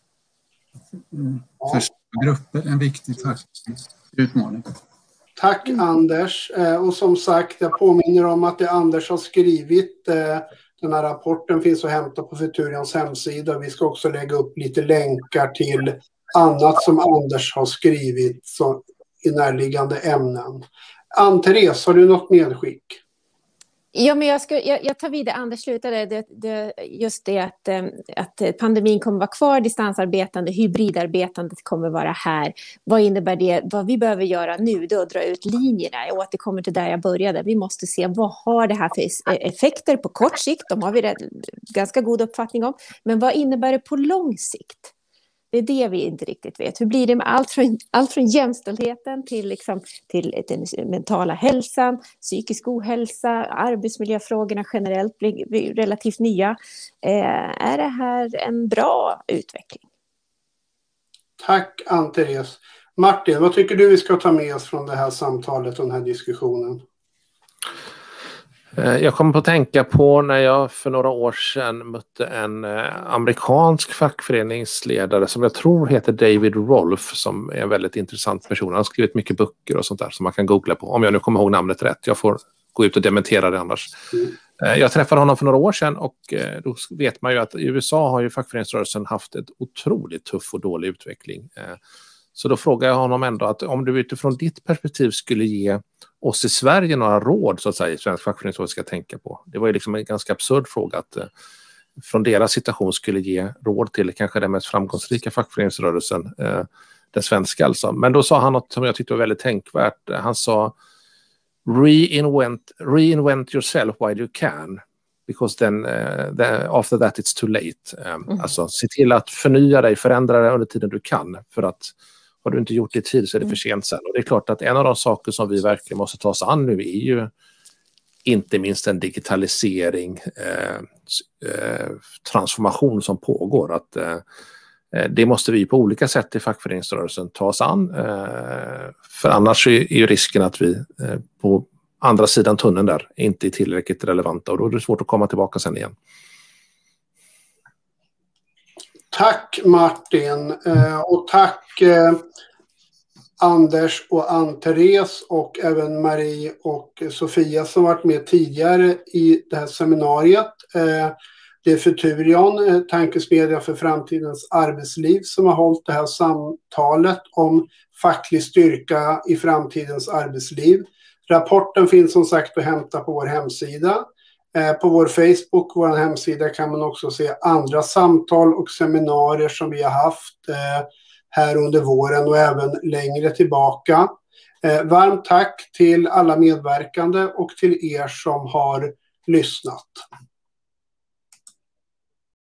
Speaker 2: för grupper en viktig utmaning.
Speaker 1: Tack Anders. Och som sagt, jag påminner om att det Anders har skrivit, den här rapporten finns att hämta på Futurions hemsida. Vi ska också lägga upp lite länkar till annat som Anders har skrivit i närliggande ämnen. Ann-Therese, har du något medskick?
Speaker 3: Ja, men jag tar vid det Anders slutade. Just det att pandemin kommer vara kvar, distansarbetande, hybridarbetandet kommer vara här. Vad innebär det? Vad vi behöver göra nu då är att dra ut linjerna. Jag återkommer till där jag började. Vi måste se vad har det här för effekter på kort sikt. De har vi ganska god uppfattning om. Men vad innebär det på lång sikt? Det är det vi inte riktigt vet. Hur blir det med allt från jämställdheten till den mentala hälsan, psykisk ohälsa, arbetsmiljöfrågorna generellt blir relativt nya. Är det här en bra utveckling?
Speaker 1: Tack Ann-Therese. Martin, vad tycker du vi ska ta med oss från det här samtalet och den här diskussionen?
Speaker 6: Jag kommer på att tänka på när jag för några år sedan mötte en amerikansk fackföreningsledare som jag tror heter David Rolfe, som är en väldigt intressant person. Han har skrivit mycket böcker och sånt där som man kan googla på, om jag nu kommer ihåg namnet rätt. Jag får gå ut och dementera det annars. Jag träffade honom för några år sedan och då vet man ju att i USA har ju fackföreningsrörelsen haft ett otroligt tuff och dålig utveckling. Så då frågar jag honom ändå att om du utifrån ditt perspektiv skulle ge oss i Sverige några råd så att säga, svensk fackföreningsrörelse ska tänka på. Det var ju liksom en ganska absurd fråga att från deras situation skulle ge råd till kanske den mest framgångsrika fackföreningsrörelsen, den svenska alltså. Men då sa han något som jag tyckte var väldigt tänkvärt. Han sa reinvent yourself while you can. Because then after that it's too late. Alltså se till att förnya dig, förändra dig under tiden du kan. För att har du inte gjort det i tid så är det för sent sen. Och det är klart att en av de saker som vi verkligen måste ta oss an nu är ju inte minst en digitalisering, transformation som pågår. Att det måste vi på olika sätt i fackföreningsrörelsen ta oss an. För annars är ju risken att vi på andra sidan tunneln där inte är tillräckligt relevanta och då är det svårt att komma tillbaka sen igen.
Speaker 1: Tack Martin och tack Anders och Ann-Therese och även Marie och Sofia som varit med tidigare i det här seminariet. Det är Futurion, tankesmedja för framtidens arbetsliv, som har hållit det här samtalet om facklig styrka i framtidens arbetsliv. Rapporten finns som sagt att hämta på vår hemsida. På vår Facebook, vår hemsida, kan man också se andra samtal och seminarier som vi har haft här under våren och även längre tillbaka. Varmt tack till alla medverkande och till er som har lyssnat.